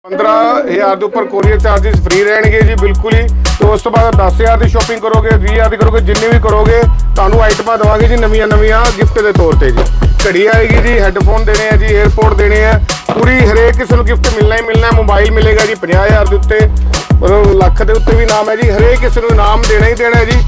15,000 ਦੇ ਉੱਪਰ courier charges free ਰਹਿਣਗੇ ਜੀ ਬਿਲਕੁਲ ਹੀ। ਤੇ ਉਸ ਤੋਂ ਬਾਅਦ 10,000 ਦੀ ਸ਼ਾਪਿੰਗ ਕਰੋਗੇ, 20,000 ਦੀ ਕਰੋਗੇ, ਜਿੰਨੀ ਵੀ ਕਰੋਗੇ ਤੁਹਾਨੂੰ ਆਈਟਮਾਂ ਦਵਾਂਗੇ ਜੀ ਨਵੀਆਂ ਗਿਫਟ ਦੇ ਤੌਰ ਤੇ ਜੀ। ਘੜੀ ਆਏਗੀ ਜੀ, ਹੈੱਡਫੋਨ ਦੇਣੇ ਆ ਜੀ, 에어ਪੋਰਟ ਦੇਣੇ ਆ, ਪੂਰੀ ਹਰੇਕ ਕਿਸੇ ਨੂੰ ਗਿਫਟ ਮਿਲਣਾ ਹੀ ਮਿਲਣਾ। ਮੋਬਾਈਲ ਮਿਲੇਗਾ ਜੀ 50,000 ਦੇ ਉੱਤੇ, ਮਤਲਬ ਲੱਖ ਦੇ ਉੱਤੇ ਵੀ ਇਨਾਮ ਹੈ ਜੀ। ਹਰੇਕ ਕਿਸੇ ਨੂੰ ਇਨਾਮ ਦੇਣਾ ਹੀ ਦੇਣਾ ਜੀ।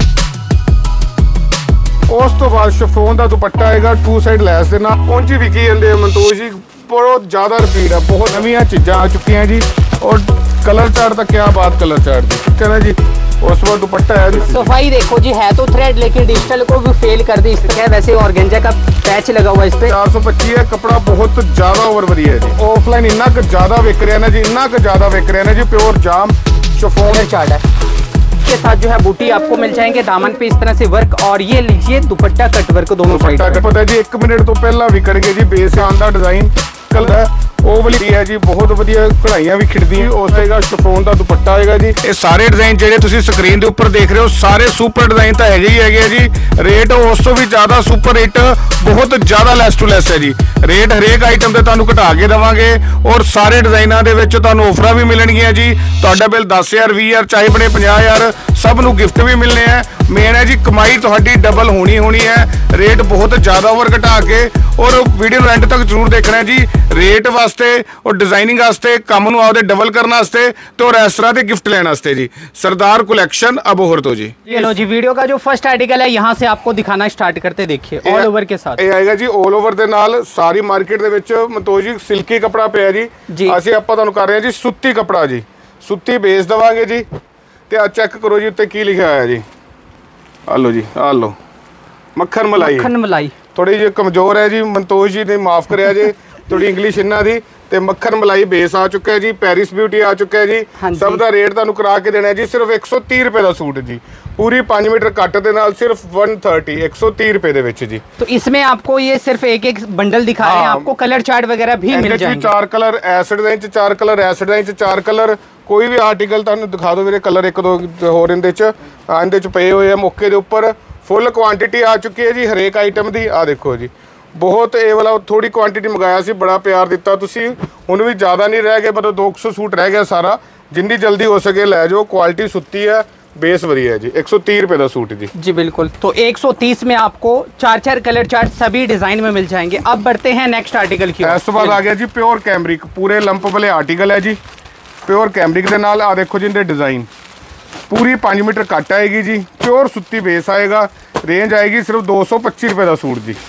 ਉਸ ਤੋਂ ਬਾਅਦ ਸ਼ਿਫੋਨ ਦਾ ਦੁਪੱਟਾ ਆਏਗਾ 2 ਸਾइड ਲੈਸ ਦੇ ਨਾਲ। ਪਹੁੰਚੀ ਵਿਕੀ ਜਾਂਦੇ ਮੰਤੋਸ਼ ਜੀ, बहुत ज़्यादा रिपीट है, बहुत नवीं चीज़ा आ चुकी हैं जी। और कलर चार्ट का क्या बात, कलर चार्ट की ठीक है ना जी। उस बाद दुपट्टा है जी, सफाई देखो जी, है तो थ्रेड लेकिन डिजिटल को भी फेल कर दी इस तरह। वैसे ऑर्गेंजा का पैच लगा हुआ है इस पे। 425 है, कपड़ा बहुत ज़्यादा ओवरवरी है जी। ऑफलाइन इन्ना क ज़्यादा विक रहा है ना जी, इन्ना क ज़्यादा विक रहा है ना जी। प्योर जाम शिफॉन चार्ट है के साथ जो है बूटी आपको मिल जाएंगे, दामन पे इस तरह से वर्क। और ये लीजिए दुपट्टा कट वर्क दोनों साइड। पता है जी 1 मिनट तो पहला विकणगे जी। बेस आंदा डिजाइन कलर ਉਹ ਵਾਲੀ ਹੈ ਜੀ, ਬਹੁਤ ਵਧੀਆ ਕਢਾਈਆਂ ਵੀ ਖਿੜਦੀਆਂ। ਉਸ ਹੋਏਗਾ ਸ਼ਿਫੋਨ ਦਾ ਦੁਪੱਟਾ ਆਏਗਾ ਜੀ। ਇਹ ਸਾਰੇ ਡਿਜ਼ਾਈਨ ਜਿਹੜੇ ਤੁਸੀਂ ਸਕਰੀਨ ਦੇ ਉੱਪਰ ਦੇਖ ਰਹੇ ਹੋ ਸਾਰੇ ਸੁਪਰ ਡਿਜ਼ਾਈਨ ਤਾਂ ਹੈਗੇ ਹੀ ਹੈਗੇ ਆ ਜੀ। ਰੇਟ ਉਸ ਤੋਂ ਵੀ ਜ਼ਿਆਦਾ ਸੁਪਰ ਹਿੱਟ, ਬਹੁਤ ਜ਼ਿਆਦਾ ਲੈਸ ਟੂ ਲੈਸ ਹੈ ਜੀ। ਰੇਟ ਹਰੇਕ ਆਈਟਮ ਤੇ ਤੁਹਾਨੂੰ ਘਟਾ ਕੇ ਦੇਵਾਂਗੇ। ਔਰ ਸਾਰੇ ਡਿਜ਼ਾਈਨਾਂ ਦੇ ਵਿੱਚ ਤੁਹਾਨੂੰ ਆਫਰਾਂ ਵੀ ਮਿਲਣਗੀਆਂ ਜੀ। ਤੁਹਾਡਾ ਬਿੱਲ 10,000 20,000 ਚਾਹੇ ਬਣੇ 50,000, ਸਭ ਨੂੰ ਗਿਫਟ ਵੀ ਮਿਲਣੇ ਆ। ਮੇਨ ਹੈ ਜੀ ਕਮਾਈ ਤੁਹਾਡੀ ਡਬਲ ਹੋਣੀ ਹੈ। ਰੇਟ ਬਹੁਤ ਜ਼ਿਆਦਾ ਓਵਰ ਘਟਾ ਕੇ। ਔਰ ਵੀਡੀਓ ਨੂੰ ਐਂਡ ਤੱਕ ਜ਼ਰੂਰ ਦੇਖਣਾ ਜੀ। ਰੇਟ ਵਾਸਤੇ और डिजाइनिंग वास्ते, काम ਨੂੰ ਆਪਦੇ ਡਬਲ ਕਰਨ ਵਾਸਤੇ ਤੇ और इस तरह ਦੇ गिफ्ट लेने वास्ते जी। सरदार कलेक्शन अबोहर तो जी। चलो जी, वीडियो का जो फर्स्ट आर्टिकल है यहाँ से आपको दिखाना स्टार्ट करते। देखिए ऑल ओवर के साथ ਇਹ ਆਏਗਾ ਜੀ। ऑल ओवर ਦੇ ਨਾਲ ਸਾਰੀ ਮਾਰਕੀਟ ਦੇ ਵਿੱਚ ਮਤੋਜ ਜੀ ਸਿਲਕੀ ਕਪੜਾ ਪਿਆ ਜੀ। ਅਸੀਂ ਆਪਾਂ ਤੁਹਾਨੂੰ ਕਰ ਰਹੇ ਹਾਂ ਜੀ ਸੁੱਤੀ ਕਪੜਾ ਜੀ। ਸੁੱਤੀ ਬੇਸ ਦਵਾਂਗੇ ਜੀ। ਤੇ ਆ ਚੈੱਕ ਕਰੋ ਜੀ ਉੱਤੇ ਕੀ ਲਿਖਿਆ ਹੋਇਆ ਜੀ। ਆ ਲਓ ਜੀ, ਆ ਲਓ ਮੱਖਣ ਮਲਾਈ। मक्खन मलाई ਥੋੜੀ ਜਿਹੀ ਕਮਜ਼ੋਰ ਹੈ ਜੀ ਮੰਤੋਜ ਜੀ ਨੇ, ਮਾਫ ਕਰਿਆ ਜੀ ਥੋੜੀ ਇੰਗਲਿਸ਼ ਇਹਨਾਂ ਦੀ। ਤੇ ਮੱਖਣ ਮਲਾਈ ਬੇਸ ਆ ਚੁੱਕਾ ਹੈ ਜੀ। ਪੈਰਿਸ ਬਿਊਟੀ ਆ ਚੁੱਕਾ ਹੈ ਜੀ। ਸਭ ਦਾ ਰੇਟ ਤੁਹਾਨੂੰ ਕਰਾ ਕੇ ਦੇਣਾ ਹੈ ਜੀ ਸਿਰਫ 130 ਰੁਪਏ ਦਾ ਸੂਟ ਜੀ। पूरी 5 मीटर कट ਦੇ ਨਾਲ सिर्फ 130 रुपए ਦੇ ਵਿੱਚ ਜੀ। तो इसमें आपको ये सिर्फ एक बंडल दिखा रहे हैं, आपको कलर चार्ट वगैरह भी मिल जाएंगे। 4 कलर ਐਸਿਡ ਦੇ ਵਿੱਚ, 4 ਕਲਰ ਐਸਿਡ ਦੇ ਵਿੱਚ, 4 ਕਲਰ ਕੋਈ ਵੀ ਆਰਟੀਕਲ ਤੁਹਾਨੂੰ ਦਿਖਾ ਦਿਓ ਵੀਰੇ। ਕਲਰ ਇੱਕ ਦੋ ਹੋਰ ਇਹਦੇ ਚ ਪਏ ਹੋਏ ਆ ਮੌਕੇ ਦੇ ਉੱਪਰ। ਫੁੱਲ ਕੁਆਂਟੀਟੀ ਆ ਚੁੱਕੀ ਹੈ ਜੀ ਹਰੇਕ ਆਈਟਮ ਦੀ। ਆ ਦੇਖੋ ਜੀ, ਬਹੁਤ ਇਹ ਵਾਲਾ ਥੋੜੀ ਕੁਆਂਟੀਟੀ ਮੰਗਾਇਆ ਸੀ, ਬੜਾ ਪਿਆਰ ਦਿੱਤਾ ਤੁਸੀਂ। ਹੁਣ ਵੀ ਜ਼ਿਆਦਾ ਨਹੀਂ ਰਹਿ ਗਏ, ਮਤਲਬ 200 सूट रह गया सारा। जितनी जल्दी हो सके ले जाओ। क्वालिटी सुत्ती है, बेस वधिया है जी। 130 रुपए का सूट जी। जी बिल्कुल। तो 130 में आपको 4 कलर चार्ट सभी डिजाइन में मिल जाएंगे। अब बढ़ते हैं नेक्स्ट आर्टिकल की। इस तो बाद आ गया जी प्योर कैमरिक, पूरे लंप वाले आर्टिकल है जी। प्योर कैमरिक के नाल आ देखो जी इनके डिजाइन। पूरी 5 मीटर कट आएगी जी। प्योर सुत्ती बेस आएगा। रेंज आएगी सिर्फ 225 रुपए का सूट जी।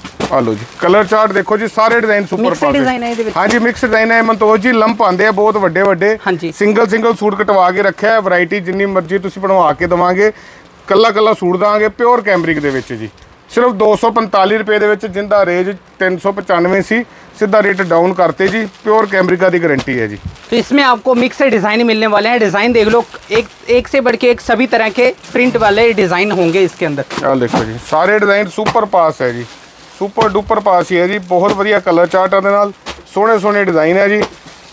आ लो जी, कलर चार्ट देखो जी, सारे डिजाइन सुपर डिजाइन है। हाँ जी, मिक्स डिजाइन है मंतोज जी। लंप आंदे हैं बहुत ਵੱਡੇ ਵੱਡੇ। सिंगल सूट कटवा के रखा है। वैरायटी जिन्नी मर्जी तुसीं बनवा के देवांगे। कल्ला सूट देवांगे प्योर कैमरिक दे विच जी। सिर्फ 245 रुपए दे विच, जिंदा रेंज 395 सी, सीधा रेट डाउन करते जी। प्योर कैमरिका की गारंटी है जी। तो इसमें आपको मिक्स डिजाइन मिलने वाले हैं। डिजाइन देख लो, एक से बढ़ के एक सभी तरह के प्रिंट वाले डिजाइन होंगे इसके अंदर। आ देखो जी, सारे डिजाइन सुपर पास है जी। सुपर डुपर पास ही है जी। बहुत वधिया कलर चार्ट है, सोहने डिजाइन है जी।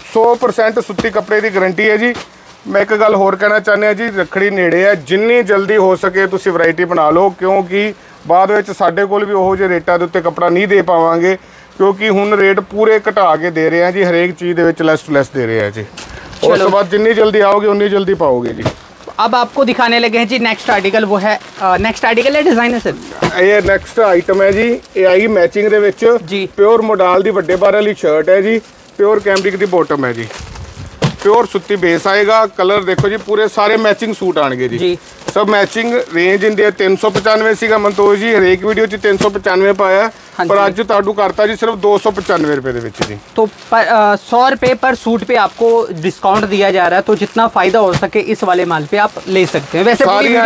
100% सुत्ती कपड़े की गारंटी है जी। मैं एक गल होर कहना चाहते जी, रखड़ी नेड़े है, जिन्नी जल्दी हो सके तुसी वैरायटी बना लो, क्योंकि बाद में साडे कोल भी ओहो जे रेटां दे उत्ते कपड़ा नहीं दे पावांगे। क्योंकि हुण रेट पूरे घटा के दे रहे हैं जी। हरेक चीज़ दे विच लेस टू लेस दे रहे हैं जी। उस तो बाद जिन्नी जल्दी आओगे उन्नी जल्दी पाओगे जी। अब आपको दिखाने लगे हैं जी नेक्स्ट आर्टिकल। वो है नेक्स्ट आर्टिकल है डिजाइनर सर। ये नेक्स्ट आइटम है जी। ये आई मैचिंग दे विच जी। प्योर मोडाल दी वड्डे बार वाली शर्ट है जी। प्योर कैमरिक दी बॉटम है जी। प्योर सुत्ती बेस आएगा। कलर देखो जी, पूरे सारे मैचिंग सूट आएंगे जी। सब मैचिंग। रेंज इंदे 395 सीगा मंतोज जी। हरेक वीडियो च 395 पाया, पर अज तुहानू करता जी सिर्फ 295 रुपए दे विच जी। तो 100 रुपए पर सूट पे आपको डिस्काउंट दिया जा रहा है। तो जितना फायदा हो सके इस वाले माल पे आप ले सकते हैं। वैसे सारी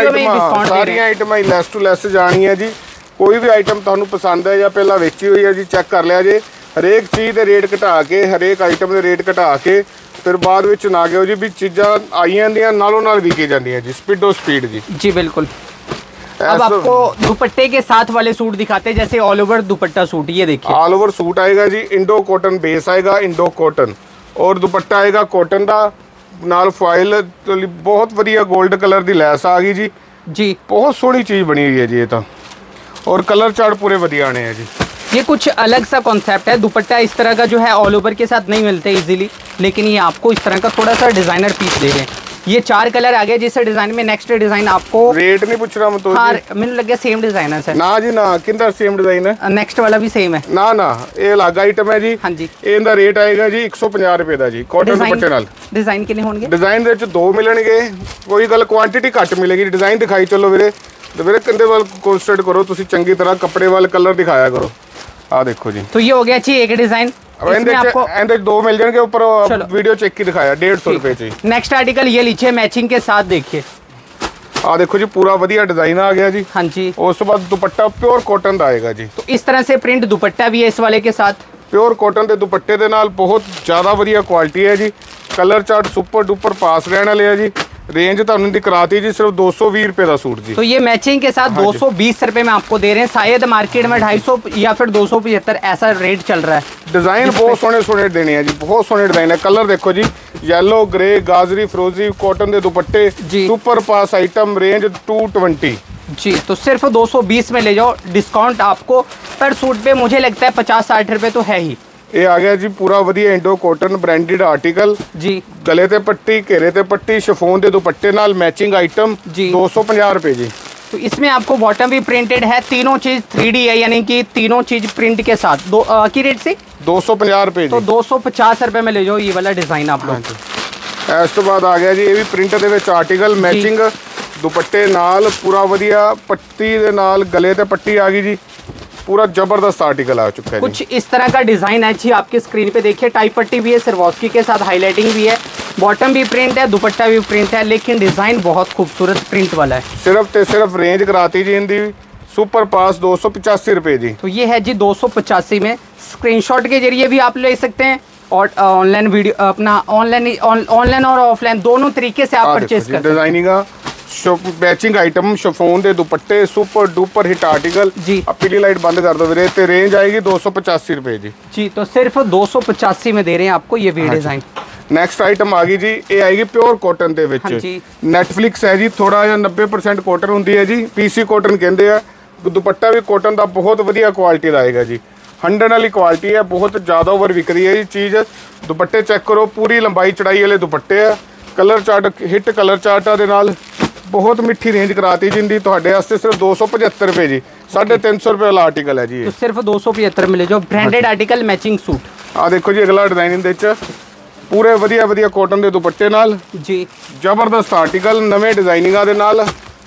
आइटम लेस टू लेस जानी है जी। कोई भी आइटम तुहानू पसंद है या पहला वेची हुई है जी, चेक कर लिया जी। हरेक चीज़ के रेट घटा के, हरेक आइटम के रेट घटा के फिर बाद विच ना गए जी भी चीज़ां आई जांदियां नालों नाल विकी जांदियां जी। स्पीडो स्पीड जी। जी बिल्कुल। अब आपको दुपट्टे के साथ वाले सूट दिखाते हैं, जैसे ऑल ओवर दुपट्टा सूट। ये देखिए ऑल ओवर सूट आएगा जी। इंडो कॉटन बेस आएगा, इंडो कॉटन, और दुपट्टा आएगा कॉटन का नाल फॉइल। बहुत वधिया गोल्ड कलर की लैस आ गई जी। जी बहुत सोहनी चीज़ बनी हुई है जी ये तो। और कलर चार्ट पूरे वधिया आने हैं जी। ये कुछ अलग सा कॉन्सेप्ट है। दुपट्टा इस तरह का जो है ऑल ओवर के साथ नहीं मिलते इजीली, लेकिन ये आपको इस तरह का थोड़ा सा डिजाइनर पीस दे रहे हैं। ये 4 कलर आ गया जिस डिजाइन में। नेक्स्ट डिजाइन आपको रेट नहीं पूछ रहा मैं तो हाँ, मैंने लग गया सेम डिजाइन है सर। ना जी ना, किंदा सेम डिजाइन है। नेक्स्ट वाला भी सेम है ना ना, ये अलग आइटम है जी। हाँ जी, ਇਹਦਾ ਰੇਟ ਆਏਗਾ ਜੀ 150 ਰੁਪਏ ਦਾ ਜੀ, ਕਾਟਨ ਦੁਪੱਟੇ ਨਾਲ। डिजाइन कितने होंगे? ਡਿਜ਼ਾਈਨ ਦੇ ਵਿੱਚ 2 ਮਿਲਣਗੇ, ਕੋਈ ਗੱਲ ਕੁਆਂਟੀਟੀ ਘੱਟ ਮਿਲੇਗੀ। ਡਿਜ਼ਾਈਨ ਦਿਖਾਈ ਚੱਲੋ ਵੀਰੇ, ਤੇ ਵੀਰੇ ਕੰਦੇ ਵੱਲ ਕੋਨਸੈਂਟਰੇਟ ਕਰੋ ਤੁਸੀਂ ਚੰਗੀ ਤਰ੍ਹਾਂ, ਕੱਪੜੇ ਵੱਲ ਕਲਰ ਦਿਖਾਇਆ ਕਰੋ। ਆ ਦੇਖੋ ਜੀ, तो ये हो गया जी एक डिजाइन। इसमें आपको ਇਹਦੇ 2 ਮਿਲ ਜਾਣਗੇ ਉੱਪਰ। ਵੀਡੀਓ ਚੈੱਕ ਕੀ ਦਿਖਾਇਆ 150 ਰੁਪਏ ਚ। नेक्स्ट आर्टिकल ये लीजिए मैचिंग के साथ, देखिए ਆ ਦੇਖੋ ਜੀ, ਪੂਰਾ ਵਧੀਆ डिजाइन आ गया जी। हाँ जी, ਉਸ ਤੋਂ ਬਾਅਦ ਦੁਪੱਟਾ ਪਿਓਰ ਕਾਟਨ ਦਾ ਆਏਗਾ ਜੀ। तो इस तरह से प्रिंट दुपट्टा भी है इस वाले के साथ। ਪਿਓਰ ਕਾਟਨ ਦੇ ਦੁਪੱਟੇ ਦੇ ਨਾਲ ਬਹੁਤ ਜ਼ਿਆਦਾ ਵਧੀਆ ਕੁਆਲਿਟੀ ਹੈ ਜੀ। Colour chart super duper pass ਰਹਿਣ ਵਾਲੇ ਆ ਜੀ। रेंज ਤੁਹਾਨੂੰ ਦਿਖਾਤੀ जी, सिर्फ 220 रुपए का सूट जी। तो ये मैचिंग के साथ 220 रुपए में आपको दे रहे हैं। शायद मार्केट में 250 या फिर 275 ऐसा रेट चल रहा है। डिजाइन बहुत सोने सोने देने हैं जी, बहुत सोने डिजाइन है। कलर देखो जी, येलो, ग्रे, गाजरी, फिरोजी, कॉटन के दुपट्टे जी। सुपर पास आइटम, रेंज 220 जी। तो सिर्फ 220 में ले जाओ। डिस्काउंट आपको पर सूट पे मुझे लगता है 50-60 रुपए तो है ही। ये आ गया जी पूरा ਵਧੀਆ इंडो कॉटन ब्रांडेड आर्टिकल जी। गले ते पट्टी, घेरे ते पट्टी, शिफॉन दे दुपट्टे नाल मैचिंग आइटम जी। 250 रुपए जी। तो इसमें आपको बॉटम भी प्रिंटेड है, तीनों चीज 3D है, यानी कि तीनों चीज प्रिंट के साथ। दो की रेट से 250 रुपए तो जी। 250 रुपए में ले जाओ ये वाला डिजाइन आप लोग। ਇਸ ਤੋਂ ਬਾਅਦ ਆ ਗਿਆ ਜੀ, ਇਹ ਵੀ ਪ੍ਰਿੰਟ ਦੇ ਵਿੱਚ ਆਰਟੀਕਲ ਮੈਚਿੰਗ ਦੁਪੱਟੇ ਨਾਲ, ਪੂਰਾ ਵਧੀਆ ਪੱਟੀ ਦੇ ਨਾਲ ਗਲੇ ਤੇ ਪੱਟੀ ਆ ਗਈ ਜੀ। पूरा जबरदस्त आर्टिकल आ चुका है जी। कुछ इस तरह का डिजाइन है जी, आपकी स्क्रीन पे देखिए। टाई पट्टी भी है, सिरवॉस्की के साथ हाईलाइटिंग भी है, बॉटम भी प्रिंट है, दुपट्टा भी प्रिंट है, लेकिन डिजाइन बहुत खूबसूरत प्रिंट वाला है। सिर्फ ते सिर्फ रेंज कराती जी इनकी सुपर पास 285 रुपए जी। तो ये है जी 285 में। स्क्रीनशॉट के जरिए भी आप ले सकते हैं और ऑनलाइन वीडियो अपना ऑनलाइन और ऑफलाइन दोनों तरीके से आप परचेज कर सकते हैं। डिजाइनिंग मैचिंग आइटम, शिफॉन दे दुपट्टे, सुपर डुपर हिट आर्टिकल जी। अब पीली लाइट बंद कर दो वीरे, ते रेंज आएगी 285 रुपए जी। जी, तो सिर्फ 285 में दे रहे हैं आपको ये भी डिजाइन। नेक्स्ट आइटम आ गई जी, ये आएगी प्योर कॉटन दे विच। हाँ जी। नेटफ्लिक्स है जी, थोड़ा जिहा 90% कॉटन होंदी है जी, पीसी कॉटन कहते हैं। दुपट्टा भी कॉटन का बहुत वधिया क्वालिटी का आएगा जी। 100 वाली क्वालिटी है, बहुत ज़्यादा ओवर विक रही है ये चीज़। दुपट्टे चेक करो, पूरी लंबाई चढ़ाई वाले दुपट्टे है। कलर चार्ट हिट कलर चार्टा दे नाल बहुत मिठी रेंज कराती जिंदी ਤੁਹਾਡੇ ਵਾਸਤੇ सिर्फ 275 रुपए जी। 350 रुपए वाला आर्टिकल है जी। तो सिर्फ 275 मिले जो ब्रांडेड आर्टिकल मैचिंग सूट। आ देखो जी, अगला डिजाइन इनदे च पूरे ਵਧੀਆ ਵਧੀਆ ਕਾਟਨ ਦੇ ਦੁਪੱਟੇ ਨਾਲ जी। ਜ਼ਬਰਦਸਤ ਆਰਟੀਕਲ ਨਵੇਂ ਡਿਜ਼ਾਈਨਿੰਗਾਂ ਦੇ ਨਾਲ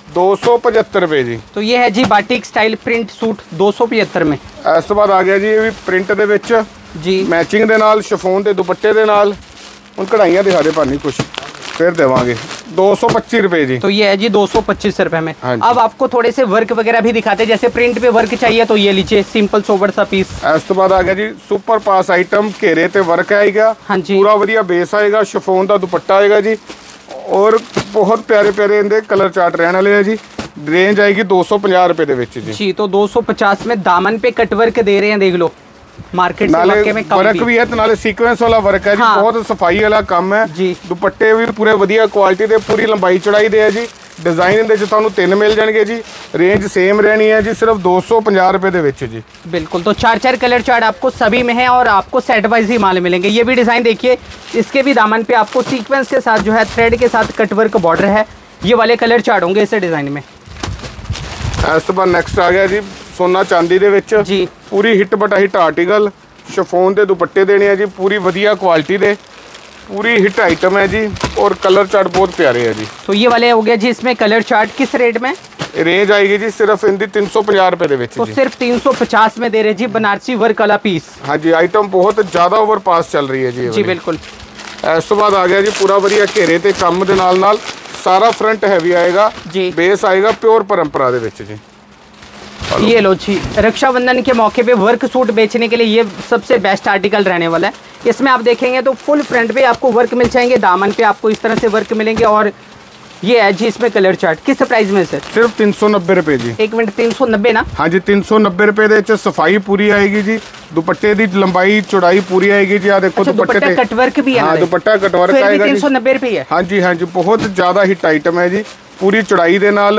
275 रुपए जी। तो ये है जी बाटिक स्टाइल प्रिंट सूट 275 में। ਇਸ ਤੋਂ ਬਾਅਦ ਆ ਗਿਆ ਜੀ, ਇਹ ਵੀ ਪ੍ਰਿੰਟ ਦੇ ਵਿੱਚ जी। ਮੈਚਿੰਗ ਦੇ ਨਾਲ, शिफॉन ਦੇ ਦੁਪੱਟੇ ਦੇ ਨਾਲ। ਹੁਣ ਕਢਾਈਆਂ ਦਿਖਾ ਦੇ ਭਾਨੀ कुछ फिर देवांगे 225 रुपए जी। तो ये है जी 225 रुपए में। हाँ जी। अब आपको थोड़े से वर्क वगैरह भी दिखाते हैं, जैसे प्रिंट पे वर्क चाहिए तो ये लीजिए सिंपल सोबर सा पीस। इस तो बाद आ गया जी सुपर पास आइटम, घेरे ते वर्क आएगा। हाँ जी। पूरा वधिया बेस आएगा, शिफॉन का दुपट्टा आएगा जी, और बहुत प्यारे प्यारे इनके कलर चार्ट रहने वाले है जी। रेंज आएगी 250 रुपए दे विच जी। जी, तो 250 में दामन पे कट वर्क दे रहे हैं, देख लो मार्केट से वाकई में कम वर्क भी है, तो नाले सीक्वेंस वाला वर्क है जी। हाँ। बहुत सफाई वाला काम है जी। दुपट्टे भी पूरे वधिया क्वालिटी दे, पूरी लंबाई चढ़ाई दे है जी। डिजाइन इनदे च तुहानू 3 मिल जाएंगे जी। रेंज सेम रहनी है जी, सिर्फ 250 रुपए दे विच जी। बिल्कुल। तो 4-4 कलर चार्ट आपको सभी में है और आपको सेट वाइज ही माल मिलेंगे। ये भी डिजाइन देखिए, इसके भी दामन पे आपको सीक्वेंस के साथ जो है थ्रेड के साथ कट वर्क बॉर्डर है। ये वाले कलर चार्ट होंगे इस डिजाइन में। इस तो बाद नेक्स्ट आ गया जी सोना चांदी दे विच जी। पूरी हिट बटा हिट आर्टिकल, शिफॉन दे दुपट्टे देने हैं जी, पूरी वधिया क्वालिटी दे, पूरी हिट आइटम है जी, और कलर चार्ट बहुत प्यारे है जी। तो ये वाले हो गया जी, इसमें कलर चार्ट किस रेट में? रेंज आएगी जी सिर्फ इनकी 350 रुपए दे विच तो जी। सिर्फ 350 में दे रहे जी बनारसी वर्क वाला पीस। हाँ जी, आइटम बहुत ज़्यादा ओवर पास चल रही है जी। जी बिल्कुल। इस तो बाद आ गया जी पूरा वधिया घेरे ते कम दे नाल सारा फ्रंट हैवी आएगा जी। बेस आएगा प्योर परंपरा दे विच जी। ये लो जी, रक्षाबंधन के मौके पे वर्क सूट बेचने के लिए ये सबसे बेस्ट आर्टिकल रहने वाला है। इसमें आप देखेंगे तो फुल फ्रंट पे आपको वर्क मिल जाएंगे, दामन पे आपको इस तरह से वर्क मिलेंगे, और ये है जी इसमें कलर चार्ट। किस प्राइस में सर? सिर्फ 390 रुपए जी। 1 मिनट, 390 ना? हाँ जी, 390 रुपए दे च सफाई पूरी आएगी जी। दुपट्टे दी लंबाई चौड़ाई पूरी आएगी जी। आ देखो अच्छा, दुपट्टा कट वर्क भी है? हाँ, दुपट्टा कट वर्क फिर भी आएगा जी। 390 रुपए है? हाँ जी, हाँ जी, बहुत ज़्यादा हिट आइटम है जी। पूरी चौड़ाई दे नाल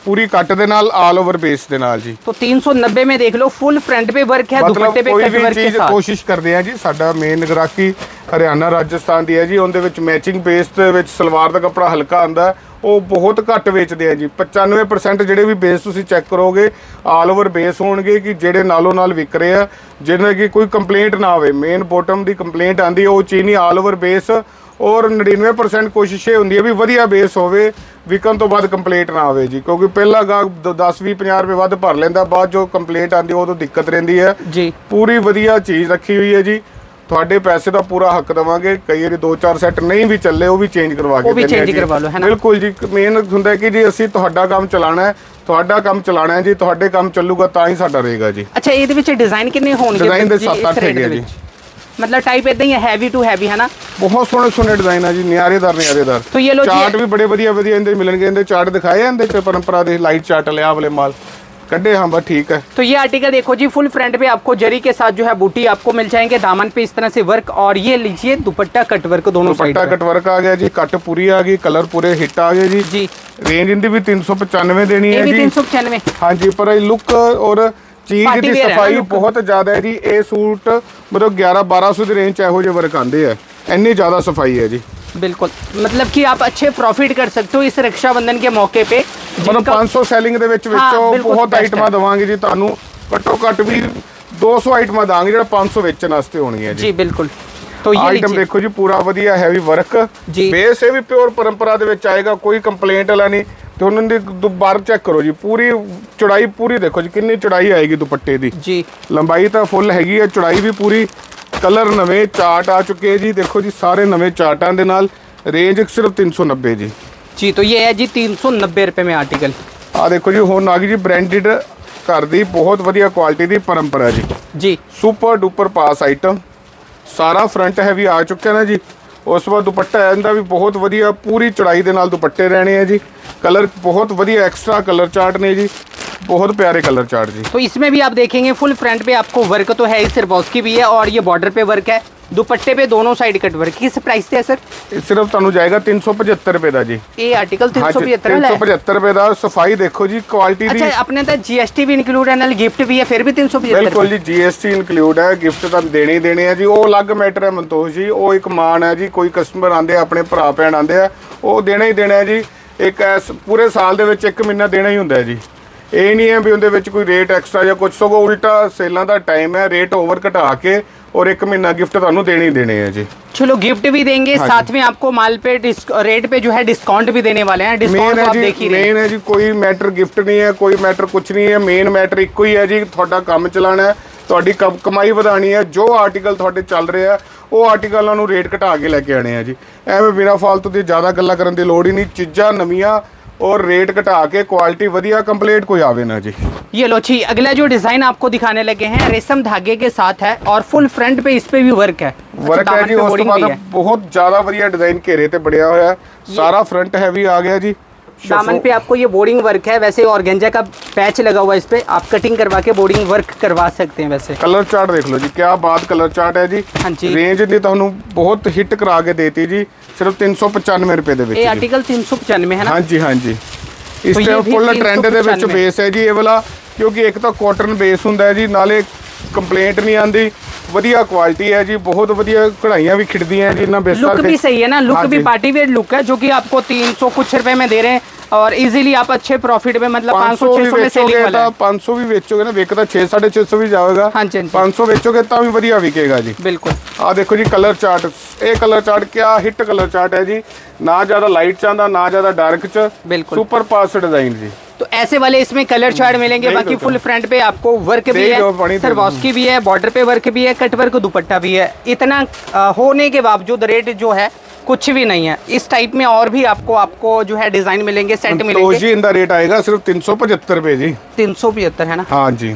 पूरी कट दे नाल ऑल ओवर बेस दे नाल जी। तो 390 में देख लो, फुल फ्रंट पे वर्क है, दुपट्टे पे कट वर्क के साथ। कोशिश करते हैं जी, साडा मेन ग्राहकी हरियाणा राजस्थान दी है जी, उनदे विच मैचिंग बेस दे विच सलवार दा कपड़ा हल्का आंदा, ਉਹ ਬਹੁਤ ਘੱਟ ਵੇਚਦੇ ਆ ਜੀ। 95% ਜਿਹੜੇ ਵੀ ਬੇਸ ਤੁਸੀਂ ਚੈੱਕ ਕਰੋਗੇ ਆਲ ਓਵਰ ਬੇਸ ਹੋਣਗੇ ਕਿ ਜਿਹੜੇ ਨਾਲੋਂ ਨਾਲ ਵਿਕ ਰਹੇ ਆ, ਜਿਹਨਾਂ ਕਿ ਕੋਈ ਕੰਪਲੇਂਟ ਨਾ ਆਵੇ। ਮੇਨ ਬੋਟਮ ਦੀ ਕੰਪਲੇਂਟ ਆਂਦੀ ਉਹ ਚੀਜ਼ ਨਹੀਂ, ਆਲ ਓਵਰ ਬੇਸ। ਔਰ 99% ਕੋਸ਼ਿਸ਼ ਇਹ ਹੁੰਦੀ ਹੈ ਵੀ ਵਧੀਆ ਬੇਸ ਹੋਵੇ, ਵਿਕਣ ਤੋਂ ਬਾਅਦ ਕੰਪਲੇਂਟ ਨਾ ਆਵੇ ਜੀ, ਕਿਉਂਕਿ ਪਹਿਲਾ ਗਾਹਕ 10 20 50 ਰੁਪਏ ਵੱਧ ਭਰ ਲੈਂਦਾ, ਬਾਅਦ ਜੋ ਕੰਪਲੇਂਟ ਆਂਦੀ ਉਦੋਂ ਦਿੱਕਤ ਰਹਿੰਦੀ ਹੈ ਜੀ। ਪੂਰੀ ਵਧੀਆ ਚੀਜ਼ ਰੱਖੀ ਹੋਈ ਹੈ ਜੀ, ਤੁਹਾਡੇ ਪੈਸੇ ਦਾ ਪੂਰਾ ਹੱਕ ਦੇਵਾਂਗੇ। ਕਈ ਵਾਰੀ 2-4 ਸੈੱਟ ਨਹੀਂ ਵੀ ਚੱਲੇ ਉਹ ਵੀ ਚੇਂਜ ਕਰਵਾ ਕੇ ਕਰਵਾ ਲਓ, ਹੈ ਨਾ। ਬਿਲਕੁਲ ਜੀ, ਮੇਨ ਹੁੰਦਾ ਕਿ ਜੀ ਅਸੀਂ ਤੁਹਾਡਾ ਕੰਮ ਚਲਾਣਾ ਹੈ, ਤੁਹਾਡਾ ਕੰਮ ਚਲਾਣਾ ਹੈ ਜੀ, ਤੁਹਾਡੇ ਕੰਮ ਚੱਲੂਗਾ ਤਾਂ ਹੀ ਸਾਡਾ ਰਹੇਗਾ ਜੀ। ਅੱਛਾ, ਇਹਦੇ ਵਿੱਚ ਡਿਜ਼ਾਈਨ ਕਿੰਨੇ ਹੋਣਗੇ? ਡਿਜ਼ਾਈਨ ਦੇ 7-8 ਹੈਗੇ ਜੀ। मतलब टाइप इतना ही है, हैवी टू हैवी, है ना। बहुत सोहने सोहने डिजाइन है जी, न्यारेदार। तो ये लो चार्ट भी बड़े वधिया इनदे मिलणगे। इनदे चार्ट दिखाए हैं, इनदे परंपरा दे लाइट चार्ट ले आ वाले माल कड्डे। हाँ बस ठीक है। तो ये आर्टिकल देखो जी, फुल फ्रंट पे आपको जरी के साथ जो है बूटी आपको मिल जाएंगे, दामन पे इस तरह से वर्क, और ये लीजिए दुपट्टा कट वर्क दोनों साइड। दुपट्टा कट वर्क आ गया जी, कट पूरी आ गई, कलर पूरे हिट आ गए जी। रेंज इनकी भी 395 देनी है जी। 395 हाँ जी, पर लुक और चीज की सफाई बहुत ज्यादा है जी। ये सूट मतलब 1100-1200 की रेंज ਇਹੋ ਜਿਹੇ वर्क आंदे है, ਇੰਨੀ ज्यादा सफाई है जी। बिल्कुल, मतलब कि आप अच्छे प्रॉफिट कर सकते हो इस रक्षाबंधन के मौके पे। मतलब 500 ਸੈਲਿੰਗ ਦੇ ਵਿੱਚ ਬਹੁਤ ਆਈਟਮਾਂ ਦਵਾਂਗੇ ਜੀ ਤੁਹਾਨੂੰ, ਘੱਟੋ ਘੱਟ ਵੀ 200 ਆਈਟਮਾਂ ਦਾਂਗੇ ਜਿਹੜਾ 500 ਵੇਚਣ ਵਾਸਤੇ ਹੋਣਗੀਆਂ ਜੀ। ਜੀ ਬਿਲकुल। तो ये आइटम देखो जी, पूरा ਵਧੀਆ हैवी वर्क जी। बेस ਇਹ ਵੀ ਪਿਓਰ परंपरा ਦੇ ਵਿੱਚ ਆਏਗਾ, ਕੋਈ ਕੰਪਲੇਂਟ ਵਾਲਾ नहीं। ਤੇ ਉਹਨਾਂ ਦੀ ਦੁਬਾਰਾ ਚੈੱਕ ਕਰੋ ਜੀ, ਪੂਰੀ ਚੌੜਾਈ ਪੂਰੀ ਦੇਖੋ ਜੀ, ਕਿੰਨੀ ਚੌੜਾਈ ਆਏਗੀ ਦੁਪੱਟੇ ਦੀ ਜੀ। ਲੰਬਾਈ ਤਾਂ ਫੁੱਲ ਹੈਗੀ ਹੈ, ਚੌੜਾਈ ਵੀ ਪੂਰੀ। ਕਲਰ ਨਵੇਂ ਚਾਰਟ ਆ ਚੁੱਕੇ ਜੀ, ਦੇਖੋ ਜੀ ਸਾਰੇ ਨਵੇਂ ਚਾਰਟਾਂ ਦੇ ਨਾਲ। रेंज सिर्फ 390 जी। जी, तो ये है जी 390 रुपए में आर्टिकल। आ देखो जी, हुण आ गई जी ब्रांडेड घर दी बहुत वधिया क्वालिटी दी परंपरा जी। जी, सुपर डुपर पास आइटम, सारा फ्रंट हैवी आ चुका है ना जी। उस बाद दुपट्टा इनका भी बहुत वधिया, पूरी चौड़ाई दे नाल दुपट्टे रहने हैं जी। कलर बहुत वधिया एक्स्ट्रा कलर चार्ट ने जी, बहुत प्यारे कलर चार्ट जी। तो इसमें भी आप देखेंगे फुल फ्रंट पे आपको वर्क तो है, सिर्फ उसकी भी है, और ये बॉर्डर पे वर्क है, दुपट्टे पे दोनों साइड कट वर्क। किस प्राइस थे सर? सिर्फ ਤੁਹਾਨੂੰ ਜਾਏਗਾ 375 रुपए ਦਾ ਜੀ। ਇਹ ਆਰਟੀਕਲ 375 ਵਾਲਾ ਹੈ। 375 रुपए ਦਾ। ਸਫਾਈ ਦੇਖੋ ਜੀ, ਕੁਆਲਿਟੀ ਦੀ। ਅੱਛਾ, ਆਪਣੇ ਤਾਂ GST ਵੀ ਇਨਕਲੂਡ ਹੈ, ਨਾਲ ਗਿਫਟ ਵੀ ਹੈ, ਫਿਰ ਵੀ 375। ਬਿਲਕੁਲ ਜੀ, GST ਇਨਕਲੂਡ ਹੈ, ਗਿਫਟ ਤਾਂ ਦੇਣੇ ਹੀ ਦੇਣੇ ਆ ਜੀ। ਉਹ ਅਲੱਗ ਮੈਟਰ ਹੈ ਮੰਤੋਸ਼ ਜੀ, ਉਹ ਇੱਕ ਮਾਣ ਹੈ ਜੀ। ਕੋਈ ਕਸਟਮਰ ਆਂਦੇ ਆ, ਆਪਣੇ ਭਰਾ ਭੈਣ ਆਂਦੇ ਆ, ਉਹ ਦੇਣਾ ਹੀ ਦੇਣਾ ਹੈ ਜੀ। ਇੱਕ ਪੂਰੇ ਸਾਲ ਦੇ ਵਿੱਚ ਇੱਕ ਮਹੀਨਾ ਦੇਣਾ ਹੀ ਹੁੰਦਾ ਹੈ ਜੀ। ਇਹ ਨਹੀਂ ਹੈ ਵੀ ਉਹਦੇ ਵਿੱਚ ਕੋਈ ਰੇਟ ਐਕਸਟਰਾ ਜਾਂ ਕੁਝ, ਸਗੋਂ ਉਲਟਾ ਸੇਲਾਂ ਦਾ टाइम है, रेट ओवर घटा के और एक महीना गिफ्ट ਤੁਹਾਨੂੰ देने ही देने हैं जी। चलो गिफ्ट भी देंगे, साथ में आपको माल पे रेट पे जो है डिस्काउंट भी देने वाले हैं। डिस्काउंट आप देख ही रहे हैं। मेन है जी, कोई मैटर गिफ्ट नहीं है, कोई मैटर कुछ नहीं है। मेन मैटर ਇੱਕੋ ਹੀ ਹੈ ਜੀ, ਤੁਹਾਡਾ ਕੰਮ ਚਲਾਣਾ ਹੈ, ਤੁਹਾਡੀ ਕਮਾਈ ਵਧਾਣੀ ਹੈ। ਜੋ ਆਰਟੀਕਲ ਤੁਹਾਡੇ ਚੱਲ ਰਹੇ ਆ, ਉਹ ਆਰਟੀਕਲਾਂ ਨੂੰ ਰੇਟ ਘਟਾ ਕੇ ਲੈ ਕੇ ਆਣੇ ਆ ਜੀ। ਐਵੇਂ ਬਿਨਾਂ ਫालतू ਦੀ ਜ਼ਿਆਦਾ ਗੱਲਾਂ ਕਰਨ ਦੀ ਲੋੜ ਹੀ ਨਹੀਂ। ਚੀਜ਼ਾਂ ਨਵੀਆਂ और रेट घटा के क्वालिटी वधिया, कंप्लीट कोई आवे ना जी। ये लो जी, अगला जो डिजाइन आपको दिखाने लगे हैं रेशम धागे के साथ है, और फुल फ्रंट पे इस पे भी वर्क है। वर्क है जी। उस बाद बहुत ज्यादा वधिया डिजाइन घेरे ते बढ़िया होया, सारा फ्रंट हैवी आ गया जी। दामन पे आपको ये बोर्डिंग वर्क है, वैसे ऑर्गेंजा का पैच लगा हुआ है, इस पे आप कटिंग करवा के बोर्डिंग वर्क करवा सकते हैं। वैसे कलर चार्ट देख लो जी, क्या बात कलर चार्ट है जी। हाँ जी, रेंज दी ਤੁਹਾਨੂੰ बहुत हिट करा के देती जी, सिर्फ 395 रुपए ਦੇ ਵਿੱਚ। ਇਹ ਆਰਟੀਕਲ 395 है ना। हाँ जी, हाँ जी। ਇਸ ਟਾਈਮ ਫੁੱਲ ਟ੍ਰੈਂਡ ਦੇ ਵਿੱਚ ਬੇਸ ਹੈ ਜੀ ਇਹ ਵਾਲਾ, ਕਿਉਂਕਿ ਇੱਕ ਤਾਂ ਕਾਟਨ ਬੇਸ ਹੁੰਦਾ ਹੈ ਜੀ, ਨਾਲੇ ਕੰਪਲੇਂਟ नहीं आंदी, ਵਧੀਆ क्वालिटी है जी। बहुत ਵਧੀਆ ਕਢਾਈਆਂ भी खिड़दियां जी ना। बेस लुक भी सही है ना, लुक भी पार्टी वेयर लुक है, जो कि आपको 300 कुछ रुपए में दे रहे हैं, और इजीली आप अच्छे प्रॉफिट में, मतलब 500-600 में सेलिंग वाला है। 500 भी बेचोगे ना, विकता 600-650 भी जाएगा। हाँ जी, 500 बेचोगे तो भी बढ़िया बिकेगा जी। बिल्कुल। आ देखो जी कलर चार्ट, ये कलर चार्ट क्या हिट कलर चार्ट है जी। ना ज्यादा लाइट चाहता, ना ज्यादा डार्क च, बिल्कुल सुपर पास डिजाइन जी। तो ऐसे वाले इसमें कलर चार्ट मिलेंगे। बाकी फुल फ्रंट पे आपको वर्क भी है, सरवास्की भी है, बॉर्डर पे वर्क भी है, कट वर्क दुपट्टा भी है। इतना होने के बावजूद रेट जो है कुछ भी नहीं है। इस टाइप में और भी आपको जो है डिजाइन मिलेंगे, सेट मिलेंगे। जी इनका रेट आएगा सिर्फ 375 रुपए जी। 375 है ना। हाँ जी।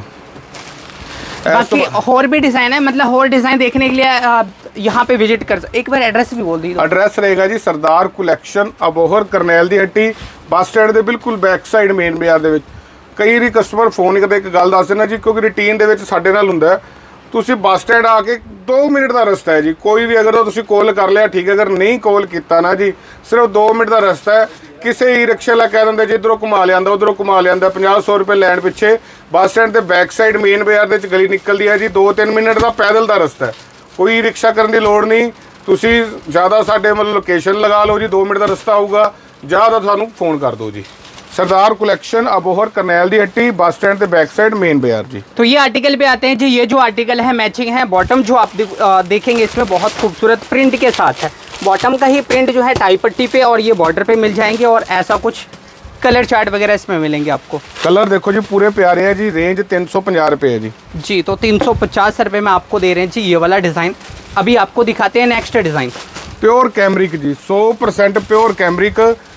बाकी और भी डिजाइन है, मतलब और डिजाइन देखने के लिए यहाँ पे विजिट कर। एक बार एड्रेस भी बोल दीजिए। एड्रेस रहेगा जी सरदार कलेक्शन, अबोहर करनैल दी हट्टी, बस स्टैंड ਦੇ ਬਿਲਕੁਲ ਬੈਕ ਸਾਈਡ ਮੇਨ ਬਾਜ਼ਾਰ ਦੇ ਵਿੱਚ। ਕਈ ਵਾਰੀ ਕਸਟਮਰ ਫੋਨ ਕਰਦੇ ਇੱਕ ਗੱਲ ਦੱਸ ਦੇਣਾ ਜੀ, ਕਿਉਂਕਿ ਰੂਟੀਨ ਦੇ ਵਿੱਚ ਸਾਡੇ ਨਾਲ ਹੁੰਦਾ ਤੁਸੀਂ ਬੱਸ ਸਟੈਂਡ ਆ ਕੇ 2 ਮਿੰਟ ਦਾ ਰਸਤਾ ਹੈ ਜੀ। ਕੋਈ ਵੀ ਅਗਰ ਤੁਸੀਂ ਕਾਲ ਕਰ ਲਿਆ ਠੀਕ ਹੈ, ਅਗਰ ਨਹੀਂ ਕਾਲ ਕੀਤਾ ਨਾ ਜੀ, ਸਿਰਫ 2 ਮਿੰਟ ਦਾ ਰਸਤਾ ਹੈ। ਕਿਸੇ ਹੀ ਰਿਕਸ਼ੇ ਵਾਲਾ ਕਹਿ ਦਿੰਦਾ ਜੀ ਇਧਰੋਂ ਘੁਮਾ ਲਿਆਂਦਾ ਉਧਰੋਂ ਘੁਮਾ ਲਿਆਂਦਾ 50-100 ਰੁਪਏ ਲੈਣ ਪਿੱਛੇ ਬੱਸ ਸਟੈਂਡ ਦੇ ਬੈਕ ਸਾਈਡ ਮੇਨ ਬਾਜ਼ਾਰ ਦੇ ਵਿੱਚ ਗਲੀ ਨਿਕਲਦੀ ਹੈ ਜੀ 2-3 ਮਿੰਟ ਦਾ ਪੈਦਲ ਦਾ ਰਸਤਾ ਹੈ, ਕੋਈ ਰਿਕਸ਼ਾ ਕਰਨ ਦੀ ਲੋੜ ਨਹੀਂ। ਤੁਸੀਂ ਜ਼ਿਆਦਾ ਸਾਡੇ ਮਤਲਬ ਲੋਕੇਸ਼ਨ ਲਗਾ ਲਓ ਜੀ, 2 ਮਿੰਟ ਦਾ ਰਸਤਾ ਆਊਗਾ, ਜਾਂ ਤਾਂ ਸਾਨੂੰ ਫੋਨ ਕਰ ਦਿਓ ਜੀ। सरदार कलेक्शन अबोहर करनैल दी हट्टी बस स्टैंड के बैक साइड मेन बाजार जी। तो ये आर्टिकल पे आते हैं जी। ये जो आर्टिकल है मैचिंग है, बॉटम जो आप देखेंगे इसमें बहुत खूबसूरत प्रिंट के साथ है। बॉटम का ही प्रिंट जो है टाई पट्टी पे और ये बॉर्डर पे मिल जाएंगे और ऐसा कुछ कलर चार्ट वगैरह इसमें मिलेंगे आपको। कलर देखो जी पूरे प्यारे हैं जी। रेंज 350 रुपये है जी। जी तो 350 रुपये में आपको दे रहे हैं जी ये वाला डिज़ाइन। अभी आपको दिखाते हैं नेक्स्ट डिज़ाइन। प्योर कैमरिक जी, 100% प्योर कैमरिक।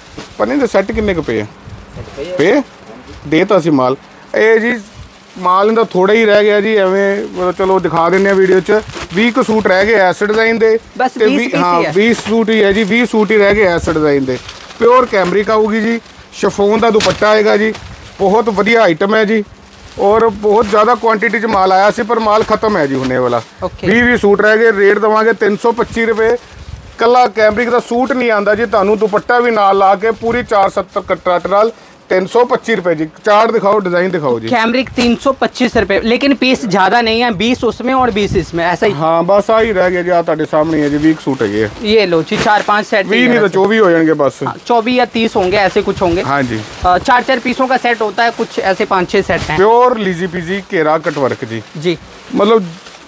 पर नहीं सैट किन्ने पे है पे देता सी माल ये जी। माल इनका थोड़ा ही रह गया जी, एवें चलो दिखा दें वीडियो च। 20 क सूट रह गए इस डिज़ाइन के, बस 20 हाँ 20 सूट ही है जी। 20 सूट ही रह गए इस डिज़ाइन के। प्योर कैमरिक आऊगी जी। शिफोन का दुपट्टा आएगा जी। बहुत वधिया आइटम है जी और बहुत ज़्यादा क्वांटिटी च माल आया सी पर माल खत्म है जी होने वाला। 20 सूट रह गए। रेट देवांगे 325 रुपये। कला कैमरिक का सूट नहीं आता जी, तुहानू दुपट्टा भी नाल ला के पूरी 470 कट नाल 325 रुपये जी। चार्ट दिखाओ, डिजाइन दिखाओ जी। कैमरिक 325 रुपये, लेकिन पीस ज्यादा नहीं है, 20 उसमें और 20 इसमें, ऐसा ही। हाँ बस आ ही रह गया जी। आ तुहाडे सामने है जी 20 सूट है ये लो जी। 4-5 सेट 20 नहीं तो 24 हो जाएंगे बस। 24 या 30 होंगे ऐसे कुछ होंगे। हाँ जी। 4-4 पीसों का सेट होता है, कुछ ऐसे 5-6 सेट हैं। प्योर लीजी पीजी घेरा कटवर्क जी। जी मतलब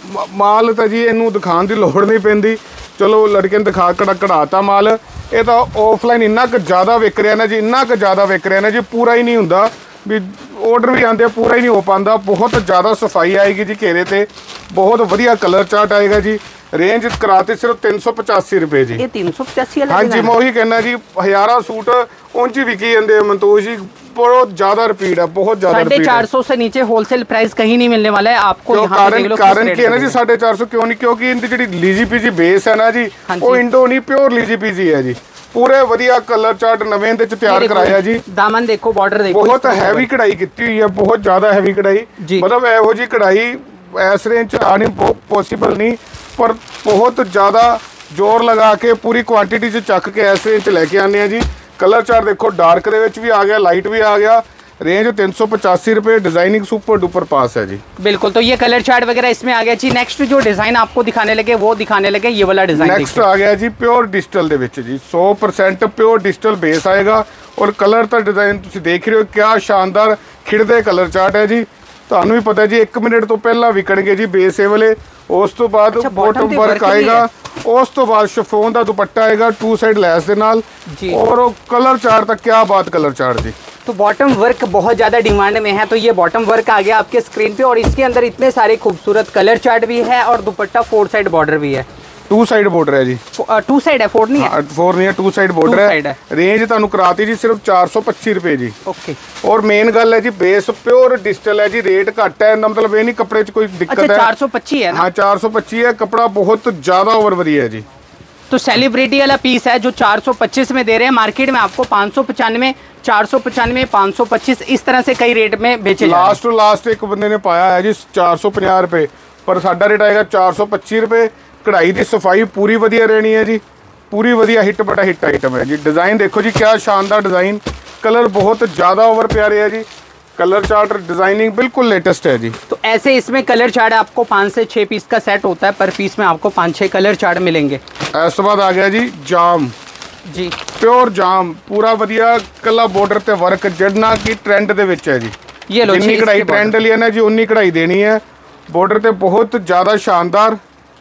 माल तो जी इनू दिखाने की लोड़ नहीं पैंदी। चलो लड़के ने दिखा कढ़ाता माल। ये तो ऑफलाइन इन्ना क ज़्यादा विक रहा ना जी, इन्ना क ज़्यादा विक रहा ना जी, पूरा ही नहीं होंदा भी। ऑर्डर भी आते पूरा ही नहीं हो पाता। बहुत ज़्यादा सफाई आएगी जी घेरे ते। बहुत वधिया कलर चार्ट आएगा जी। रेंज कराते सिर्फ 385 रुपये जी। ये 385 हाँ जी। मैं वही कहना जी, हज़ारा सूट उंज ही विकी जाते मंतोष जी। बहुत ज्यादा रिपीट है, बहुत ज्यादा। 450 से नीचे होलसेल प्राइस कहीं नहीं मिलने वाला है आपको। कारण क्या है ना जी 450 क्यों नहीं, क्योंकि इनकी जी लीजी पीजी बेस है ना जी, वो इंडो नहीं प्योर लीजी पीजी है जी। पूरे वधिया कलर चार्ट नवे तैयार कराया जी। दामन देखो, बॉर्डर देखो, बहुत हैवी कढ़ाई की हुई है, बहुत ज्यादा हैवी कढ़ाई। मतलब एहो जी कढ़ाई इस रेंज च आनी पॉसिबल नहीं, पर बहुत ज्यादा जोर लगा के पूरी क्वांटिटी च चक के इस रेंज च लेके आने हैं जी। कलर चार्ट देखो, डार्क दे भी आ गया, लाइट भी आ गया। रेंज 385 रुपये। डिजाइनिंग सुपर डुपर पास है जी। बिल्कुल। तो ये कलर चार्ट वगैरह इसमें आ गया जी। नेक्स्ट जो डिजाइन आपको दिखाने लगे वो दिखाने लगे, ये वाला डिजाइन नेक्स्ट आ गया जी प्योर डिजिटल दे विच जी। 100% प्योर डिजिटल बेस आएगा और कलर तो डिजाइन तुसीं देख रहे हो, क्या शानदार खिड़दे कलर चार्ट है जी। तुहानू भी पता है जी 1 मिनट तो पहला विकणगे जी बेस ए वाले। उस तो बाद बॉटम वर्क आएगा, उस तो बाद शिफोन का दुपट्टा आएगा 2 साइड लैस दे नाल। और कलर चार्ट तक क्या बात कलर चार्ट जी। तो बॉटम वर्क बहुत ज़्यादा डिमांड में है, तो ये बॉटम वर्क आ गया आपके स्क्रीन पे और इसके अंदर इतने सारे खूबसूरत कलर चार्ट भी है और दुपट्टा 4 साइड बॉर्डर भी है। 2 साइड बॉर्डर है जी। 2 साइड है, 4 नहीं है। 4 नहीं है, 2 साइड बॉर्डर है। रेंज तुहानू कराती जी सिर्फ 425 रुपये जी। ओके। और मेन गल है जी बेस प्योर डिजिटल है जी। रेट घट है, मतलब ये नहीं कपड़े च कोई दिक्कत है। 425 है ना? हाँ 425 है। कपड़ा बहुत ज़्यादा ओवर वधिया है जी। तो सेलिब्रिटी वाला पीस है जो 425 में दे रहे हैं। मार्केट में आपको 595, 495, 525 इस तरह से कई रेट में बेचे लास्ट टू लास्ट एक बंदे ने पाया है जी 450 रुपये, पर साडा रेट आएगा 425 रुपये। कढ़ाई की सफाई पूरी वधिया रहनी है जी, पूरी वधिया हिट बटा हिट आइटम है जी। डिज़ाइन देखो जी क्या शानदार डिज़ाइन। कलर बहुत ज़्यादा ओवर प्यारे है जी। कलर चार्ट डिजाइनिंग बिल्कुल लेटेस्ट है जी। तो ऐसे इसमें कलर चार्ट आपको 5 से 6 पीस का सेट होता है, पर पीस में आपको 5-6 कलर चार्ट मिलेंगे। इस बाद आ गया जी जाम जी। प्योर जाम पूरा वधिया कला बॉर्डर ते वर्क जिन्ना की ट्रेंड दे विच है जी। ये लो जिन्नी कढ़ाई ट्रेंड वाली है ना जी उन्नी कढ़ाई देनी है। बॉर्डर ते बहुत ज़्यादा शानदार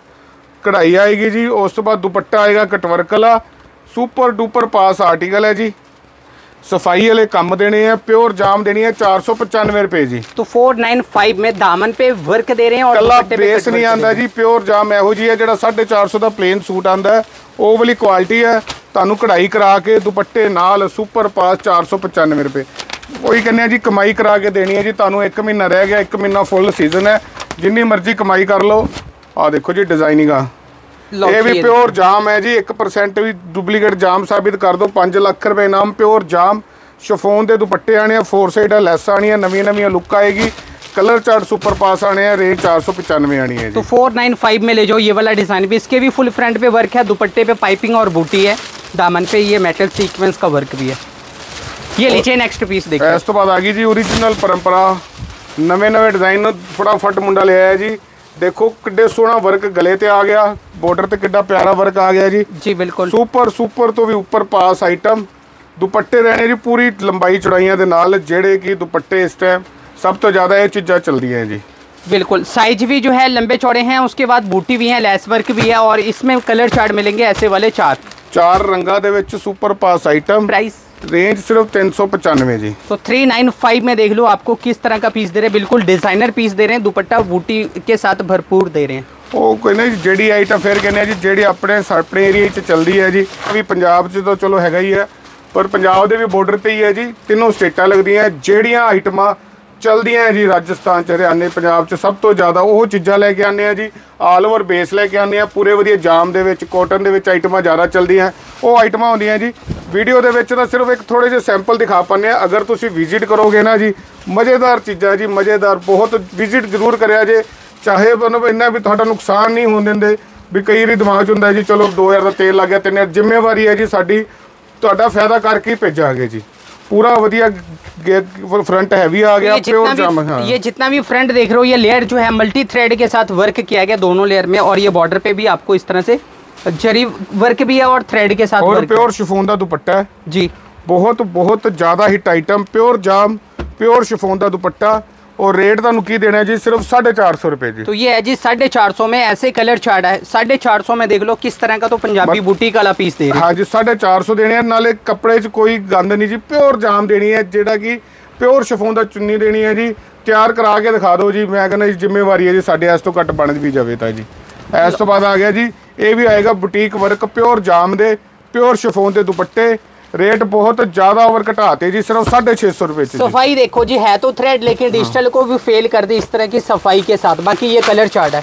कढ़ाई आएगी जी। उस तो बाद दुपट्टा आएगा कटवर्क वाला, सुपर डुपर पास आर्टिकल है जी। सफाई वाले काम देने हैं, प्योर जाम देनी है 495 रुपये जी। तो 495 में दामन पे वर्क दे रहे हैं और कला बेस नहीं आता जी। प्योर जाम एहो जी है जो 450 का प्लेन सूट आता है, वो वाली क्वालिटी है। तुहानू कढ़ाई करा के दुपट्टे नाल सुपर पास 495 रुपये। वही कहने जी कमाई करा के देनी है जी। तुहानू 1 महीना रह गया, 1 महीना फुल सीजन है, जिन्नी मर्जी कमाई कर लो। आ देखो जी डिजाइनिंग ये भी प्योर जाम है जी। 1% भी डुप्लीकेट जाम साबित कर दो 5 लाख रुपए इनाम। प्योर जाम शिफोन के दुपट्टे आने, 4 साइड लैस आनी है, नवी लुक आएगी। कलर चार्ट सुपर पास आने हैं। रेंज 495 आनी है। तो 495 में ले जाओ ये वाला डिजाइन भी। इसके भी फुल फ्रंट पे वर्क है, दुपट्टे पे पाइपिंग और बूटी है, दामन पे ये मेटल सीक्वेंस का वर्क भी है। ये लीजिए नेक्स्ट पीस देखिए। इस तो बाद आ गई जी ओरिजिनल परंपरा, नवे डिजाइन, फटाफट मुंडा ले आया जी। देखो किड्डे सोहना वर्क गले ते आ गया, बॉर्डर ते किड्डा प्यारा वर्क आ गया जी बिल्कुल सुपर तो भी ऊपर पास आइटम। दुपट्टे रहने जी पूरी लंबाई चौड़ाइयां दे नाल, जेड़े कि दुपट्टे इस टाइम सब तो ज़्यादा ये चीज़ां चल रही हैं जी। बिल्कुल साइज भी जो है लंबे चौड़े हैं, उसके बाद बूटी भी है, लेस वर्क भी है, और इसमें कलर चार्ट मिलेंगे ऐसे वाले चार रंगा दे विच super pass item. Price range सिर्फ 395 जी। तो 395 में देख लो आपको किस तरह का पीस दे रहे हैं, बिल्कुल डिजाइनर पीस दे रहे हैं, दुपट्टा बूटी के साथ भरपूर दे रहे हैं। ਉਹ ਕੋਈ ਨਹੀਂ ਜਿਹੜੀ ਆਈਟਮ ਫਿਰ ਕਹਿੰਦੇ ਆ ਜੀ ਜਿਹੜੀ ਆਪਣੇ ਏਰੀਆ 'ਚ ਚੱਲਦੀ ਹੈ ਜੀ, ਵੀ ਪੰਜਾਬ 'ਚ ਤਾਂ ਚਲੋ ਹੈਗਾ ਹੀ ਹੈ, ਪਰ ਪੰਜਾਬ ਦੇ ਵੀ ਬਾਰਡਰ ਤੇ ਹੀ ਹੈ ਜੀ, ਤਿੰਨੋਂ ਸਟੇਟਾਂ ਲੱਗਦੀਆਂ। ਜਿਹੜੀਆਂ ਆਈਟਮਾਂ ਚਲਦੀਆਂ ਜੀ ਰਾਜਸਥਾਨ 'ਚ, ਹਰਿਆਣੇ, ਪੰਜਾਬ 'ਚ ਸਭ ਤੋਂ ਜ਼ਿਆਦਾ ਉਹ ਚੀਜ਼ਾਂ ਲੈ ਕੇ ਆਉਂਦੇ ਆ ਜੀ। ਆਲ ਓਵਰ ਬੇਸ ਲੈ ਕੇ ਆਉਂਦੇ ਆ, ਪੂਰੇ ਵਧੀਆ ਜਾਮ ਦੇ ਵਿੱਚ, ਕਾਟਨ ਦੇ ਵਿੱਚ ਆਈਟਮਾਂ ਜ਼ਿਆਦਾ ਚੱਲਦੀਆਂ। ਉਹ ਆਈਟਮਾਂ ਹੁੰਦੀਆਂ ਜੀ ਵੀਡੀਓ ਦੇ ਵਿੱਚ ਤਾਂ ਸਿਰਫ ਇੱਕ ਥੋੜੇ ਜਿਹੇ ਸੈਂਪਲ ਦਿਖਾ ਪਾਉਂਦੇ ਆ। ਅਗਰ ਤੁਸੀਂ ਵਿਜ਼ਿਟ ਕਰੋਗੇ ਨਾ ਜੀ, ਮਜ਼ੇਦਾਰ ਚੀਜ਼ਾਂ ਜੀ, ਮਜ਼ੇਦਾਰ ਬਹੁਤ। ਵਿਜ਼ਿਟ ਜ਼ਰੂਰ ਕਰਿਆ ਜੇ, ਚਾਹੇ ਮਤਲਬ ਇੰਨਾ ਵੀ ਤੁਹਾਡਾ ਨੁਕਸਾਨ ਨਹੀਂ ਹੋਣ ਦਿੰਦੇ। ਵੀ ਕਈ ਵਾਰੀ ਦਿਮਾਗ 'ਚ ਹੁੰਦਾ ਜੀ ਚਲੋ 2000 ਦਾ ਤੇਲ ਲੱਗ ਗਿਆ, 3000 ਜ਼ਿੰਮੇਵਾਰੀ ਹੈ ਜੀ ਸਾਡੀ, ਤੁਹਾਡਾ फायदा करके ही भेजांगे जी। पूरा वधिया फ्रंट हैवी आ गया, प्योर जाम। हाँ। ये जितना भी फ्रंट देख रहे हो, ये लेयर जो है मल्टी थ्रेड के साथ वर्क किया गया दोनों लेयर में, और ये बॉर्डर पे भी आपको इस तरह से जरी वर्क भी है और थ्रेड के साथ, और प्योर शिफॉन का दुपट्टा है जी। बहुत ज़्यादा हिट आइटम, प्योर जाम, प्योर शिफॉन का दुपट्टा। और रेट तुहानू की देना है जी सिर्फ 450 रुपए जी। तो ये है जी 450 में, ऐसे कलर चार्ट है 450 में। देख लो किस तरह का तो पंजाबी बुटीक वाला पीस दे रहे हैं। हाँ जी 450 देने हैं, नाले कपड़े च कोई गंद नहीं जी, प्योर जाम देनी है, जेड़ा कि प्योर शिफॉन का चुन्नी देनी है जी। तैयार करा के दिखा दो जी, मैं कहना जी जिम्मेवारी है जी साढ़े इस तो घट बन भी जाए तो जी। इस तो बाद आ गया जी, ये भी आएगा बुटीक वर्क, प्योर जाम दे, प्योर शिफॉन के दुपट्टे। रेट बहुत ज्यादा ओवर घटाते जी, सिर्फ 650 रुपए। सफाई देखो जी, है तो थ्रेड लेकिन डिजिटल को भी फेल कर दी इस तरह की सफाई के साथ। बाकी ये कलर चार्ट है,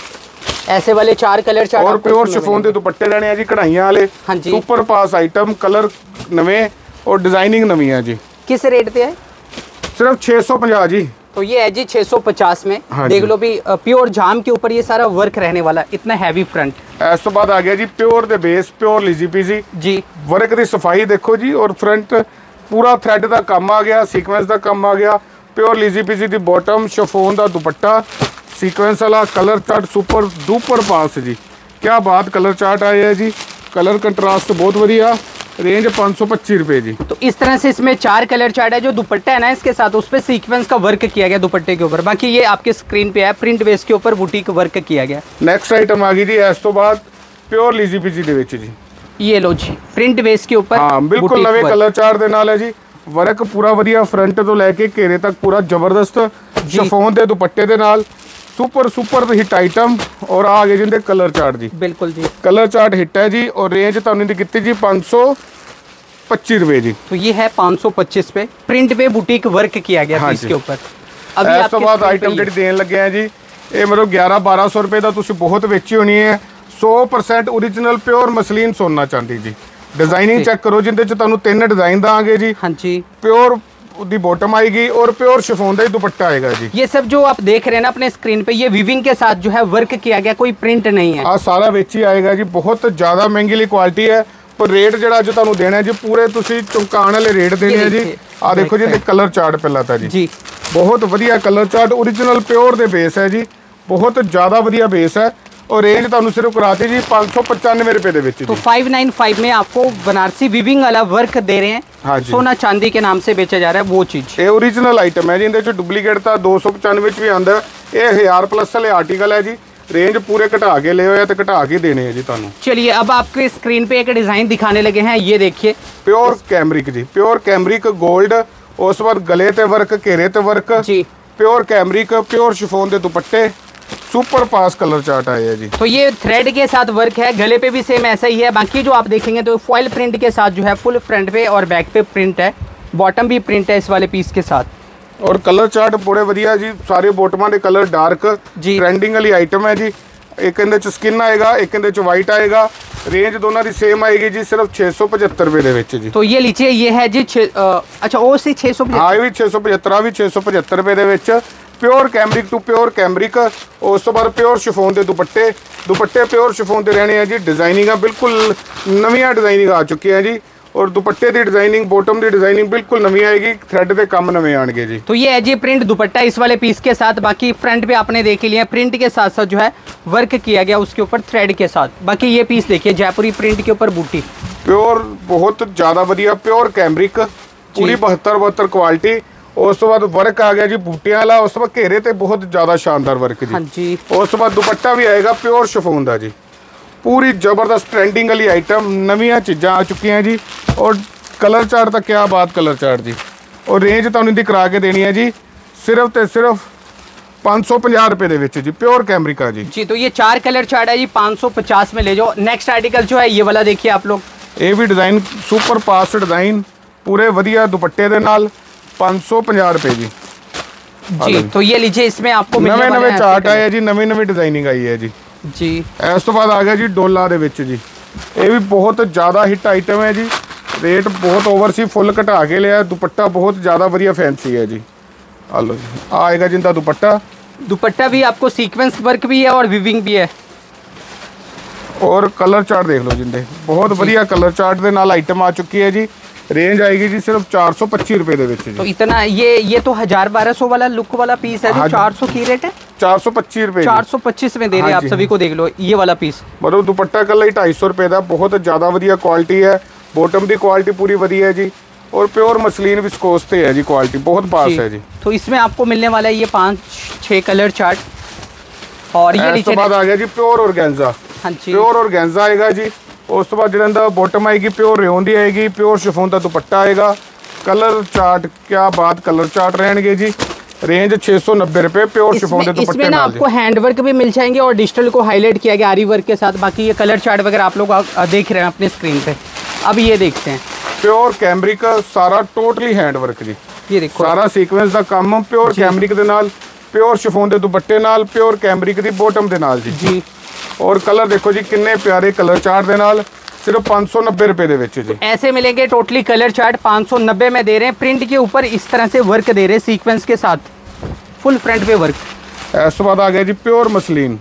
ऐसे वाले 4 कलर चार्ट, और प्योर शिफॉन के दुपट्टे रहने हैं जी कढ़ाइयां वाले। हाँ जी, सुपर पास आइटम, कलर नवे और डिजाइनिंग नवी है जी। किस रेट पे है? सिर्फ 650 जी। तो ये है जी 650 में। हाँ देख लो भी प्योर जाम के ऊपर ये सारा वर्क रहने वाला, इतना हैवी फ्रंट। इस तो बाद आ गया जी प्योर दे बेस, प्योर लीजी पीसी जी। वर्क की सफाई देखो जी, और फ्रंट पूरा थ्रेड का काम आ गया, सीक्वेंस का काम आ गया। प्योर लीजी पीसी की बॉटम, शिफॉन का दुपट्टा, सीक्वेंस वाला colour chart super duper pass जी। क्या बात कलर चार्ट आया है जी, कलर कंट्रास्ट बहुत बढ़िया। रेंज 525 रुपए जी। तो इस तरह से इसमें 4 कलर चार्ट है। जो दुपट्टा है ना इसके साथ, उस पर सीक्वेंस का वर्क किया गया दुपट्टे के ऊपर। बाकी ये आपके स्क्रीन पे है, प्रिंट बेस के ऊपर बुटीक वर्क किया गया। नेक्स्ट आइटम आ गई जी इस तो बाद प्योर लीजी पीसी दे विच जी। ये लो जी, प्रिंट बेस के ऊपर। हाँ बिल्कुल नवे कलर चार्ट दे नाल है जी। वर्क पूरा वधिया, फ्रंट तो लैके घेरे तक पूरा जबरदस्त। शिफॉन दे दुपट्टे दे नाल सुपर हिट आइटम। और आ गए जिंदे कलर चार्ट जी। बिल्कुल जी, कलर चार्ट हिट है जी। और रेंज तुहानू दी कीती जी 525 रुपए जी। तो ये है 525 पे, प्रिंट पे बुटीक वर्क किया गया। हाँ इसके ऊपर अभी इस तो बाद आइटम जी देन लगे हैं जी, ये मतलब 1100-1200 रुपए का तुसी बहुत बेची होनी है। 100% ओरिजिनल प्योर मसलीन सोना चांदी जी। डिजाइनिंग चेक करो, जिंदे च तुहानू 3 डिजाइन दांगे जी। हाँ जी, प्योर दी बॉटम आएगी और प्योर शिफॉन का दुपट्टा आएगा जी। ये सब जो आप देख रहे हैं ना अपने स्क्रीन पे, ये विविंग के साथ जो है वर्क किया गया, कोई प्रिंट नहीं है। आ सारा वेची आएगा जी। बहुत ज्यादा महंगी क्वालिटी है, पर रेट जो अज तुहानू देना है जी पूरे तुसी चौंकाण वाले रेट देने हैं जी। आ देखो जी कलर चार्ट पहला था जी, बहुत वधिया कलर चार्ट, ओरिजिनल प्योर दे बेस है जी। बहुत ज्यादा वधिया बेस है। और रेंज तुहानू सिर्फ कराती जी 595 रुपए दे विच। तो 595 में आपको बनारसी विविंग वाला वर्क दे रहे हैं। हाँ जी, सोना चांदी के नाम से बेचा जा रहा है वो चीज। ये ओरिजिनल आइटम है जी। इहदे च डुप्लीकेट तो 295 भी आंदा। ये 1000 प्लस वाले आर्टिकल है जी। रेंज पूरे घटा के ले हो तो घटा के देने हैं जी तुहानू। चलिए अब आपके स्क्रीन पे एक डिजाइन दिखाने लगे हैं, ये देखिए। प्योर कैमरिक जी, प्योर कैमरिक गोल्ड। उस बार गले ते वर्क, घेरे ते वर्क जी। प्योर कैमरिक, प्योर शिफॉन के दुपट्टे, सुपर पास कलर चार्ट आए हैं जी। तो ये थ्रेड के साथ वर्क है, गले पे भी सेम ऐसा ही है। बाकी जो आप देखेंगे तो फॉइल प्रिंट के साथ जो है फुल फ्रंट पे और बैक पे प्रिंट है, बॉटम भी प्रिंट है इस वाले पीस के साथ। और कलर चार्ट बड़े वधिया जी। सारे बॉटमां दे कलर डार्क जी, ट्रेंडिंग वाली आइटम है जी। एक इहदे च स्किन आएगा, एक इहदे च वाइट आएगा। रेंज दोनों की सेम आएगी जी, सिर्फ 675 रुपए दे विच जी। तो ये लीजिए, ये है जी अच्छा ओ सी 675। हाँ भी 675, भी 675 रुपए दे विच। Pure cambric to pure cambric. उस तो बाद प्योर शिफॉन के दुपट्टे, दुपट्टे प्योर शिफॉन के रहने हैं जी। डिजाइनिंग बिल्कुल नवियां डिजाइनिंग आ चुकी हैं जी। और दुपट्टे की डिजाइनिंग बॉटम की डिजाइनिंग बिल्कुल नवी आएगी, थ्रेड के काम नवे आएंगे जी। तो ये है जी प्रिंट दुपट्टा इस वाले पीस के साथ। बाकी फ्रंट पे आपने देख लिया प्रिंट के साथ साथ जो है वर्क किया गया उसके ऊपर थ्रेड के साथ। बाकी ये पीस देखिए जयपुरी प्रिंट के ऊपर बूटी, प्योर बहुत ज़्यादा वधिया प्योर कैमरिक, पूरी 72 क्वालिटी। उस तो बाद वर्क आ गया जी बूटियां वाला, उस तो बाद घेरे ते बहुत ज़्यादा शानदार वर्क जी। हाँ जी। उस तो बाद दुपट्टा भी आएगा प्योर शिफॉन का जी, पूरी जबरदस्त ट्रेंडिंग वाली आइटम, नवीं चीज़ां आ चुकी हैं जी। और कलर चार्ट तो क्या बात कलर चार्ट जी। और रेंज तुहानूं इहदी करा के देनी है जी सिर्फ ते सिर्फ 550 रुपए दे विच जी, प्योर कैमरिका जी। जी तो ये 4 कलर चार्ट है जी, 550 में ले जाओ। नेक्स्ट आर्टिकल जो है ये वाला देखिए आप लोग, ये भी डिज़ाइन सुपर पास डिज़ाइन पूरे वधिया दुपट्टे दे नाल 550 रुपए जी। जी तो ये लीजिए, इसमें आपको नवे नवे चार्ट आए जी, नवी नवी डिज़ाइनिंग आई है जी। जी इस तो बाद आ गया जी डोला दे विच जी, ये भी बहुत ज़्यादा हिट आइटम है जी। रेट बहुत ओवर सी, फुल घटा के लिया, दुपट्टा बहुत ज़्यादा वधिया फैंसी है जी। आ लो जी, आएगा जिंदा दुपट्टा। दुपट्टा भी आपको सीक्वेंस वर्क भी है और विविंग भी है। और कलर चार्ट देख लो जिंदे, बहुत बढ़िया कलर चार्ट दे नाल आइटम आ चुकी है जी। रेंज आएगी जी सिर्फ 425 रुपए दे विच जी। तो इतना ये तो 1000-1200 वाला लुक वाला पीस है जी। 400 की रेट है, 425 रुपए 425 में दे रहे हैं आप सभी को। देख लो ये वाला पीस, मतलब दुपट्टा कल ही 250 रुपए का, बहुत ज़्यादा वधिया क्वालिटी है। बॉटम की क्वालिटी पूरी वधिया है जी, और प्योर मसलिन विस्कोस ते है जी, क्वालिटी बहुत पास है जी। तो इसमें आपको मिलने वाला है ये 5-6 कलर चार्ट। और ये नीचे बाद आ गया जी प्योर ऑर्गेन्जा। हाँ जी, प्योर ऑर्गेन्जा आएगा जी। उस तो बाद जिहड़ा बॉटम आएगी प्योर रेयन दी आएगी, प्योर शिफॉन का दुपट्टा आएगा। कलर चार्ट क्या बात कलर चार्ट रहेंगे जी। रेंज 690 रुपए प्योर शिफॉन के दुपट्टे। इसमें ना आपको हैंड वर्क भी मिल जाएंगे और डिजिटल को हाईलाइट किया गया आरी वर्क के साथ। बाकी ये कलर चार्ट वगैरह आप लोग देख रहे हैं अपने स्क्रीन पे। अब ये देखते हैं प्योर कैमरिक सारा टोटली हैंड वर्क जी। ये देखो सारा सीक्वेंस का काम प्योर कैमरिक दे नाल, प्योर शिफॉन के दुपट्टे नाल, प्योर कैमरिक दी बॉटम दे नाल जी। और कलर देखो जी किन्ने प्यारे कलर चार्ट दे नाल, सिर्फ 590 रुपए दे विच जी। ऐसे मिलेंगे टोटली कलर चार्ट 590 में दे रहे हैं। प्रिंट के ऊपर इस तरह से वर्क दे रहे हैं सीक्वेंस के साथ, फुल फ्रंट पे वर्क। इस बाद आ गया जी pure muslin,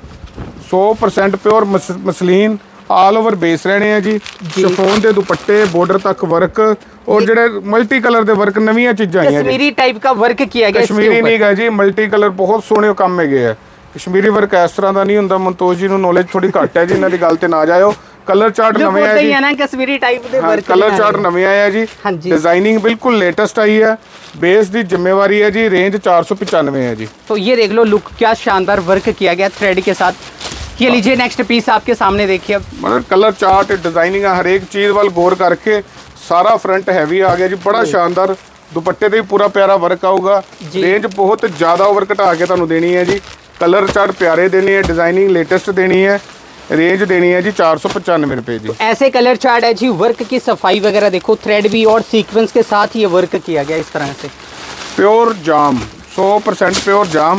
100% pure muslin, all over base रहने हैं जी। शिफॉन के दुपट्टे बॉर्डर तक वर्क, और जेडे मल्टी कलर दे वर्क नवीं चीज़ां आई हैं। कश्मीरी टाइप का वर्क किया गया, कश्मीरी नहीं गया जी, मल्टी कलर बहुत सोहने काम में गए है। कश्मीरी वर्क इस तरह का नहीं होंदा। मनतोज जी नूं नॉलेज थोड़ी घट है जी, इन्हां दी गल ते ना जाओ। कलर चार्ट नवे आए जी, ना कश्मीरी टाइप दे वर्क। कलर चार्ट नवे आए जी। डिजाइनिंग बिल्कुल लेटेस्ट आई है, बेस दी जिम्मेवारी है जी। रेंज 495 है जी। तो ये देख लो लुक क्या शानदार वर्क किया गया थ्रेड के साथ। ये लीजिए नेक्स्ट पीस आपके सामने देखिए। अब मतलब कलर चार्ट डिजाइनिंग हर एक चीज़ वाल गौर करके सारा फ्रंट हैवी आ गया जी, बड़ा शानदार। दुपट्टे ते भी पूरा प्यारा वर्क आऊगा। रेंज बहुत ज़्यादा ओवर घटा के तुहानूं देनी है जी। कलर चार्ट प्यारे देने हैं, डिजाइनिंग लेटेस्ट देनी है। रेंज देनी है जी 495 रुपए जी। ऐसे कलर चार्ट है जी। वर्क की सफाई वगैरह देखो, थ्रेड भी और सीक्वेंस के साथ ये वर्क किया गया इस तरह से। प्योर जाम, 100% प्योर जाम,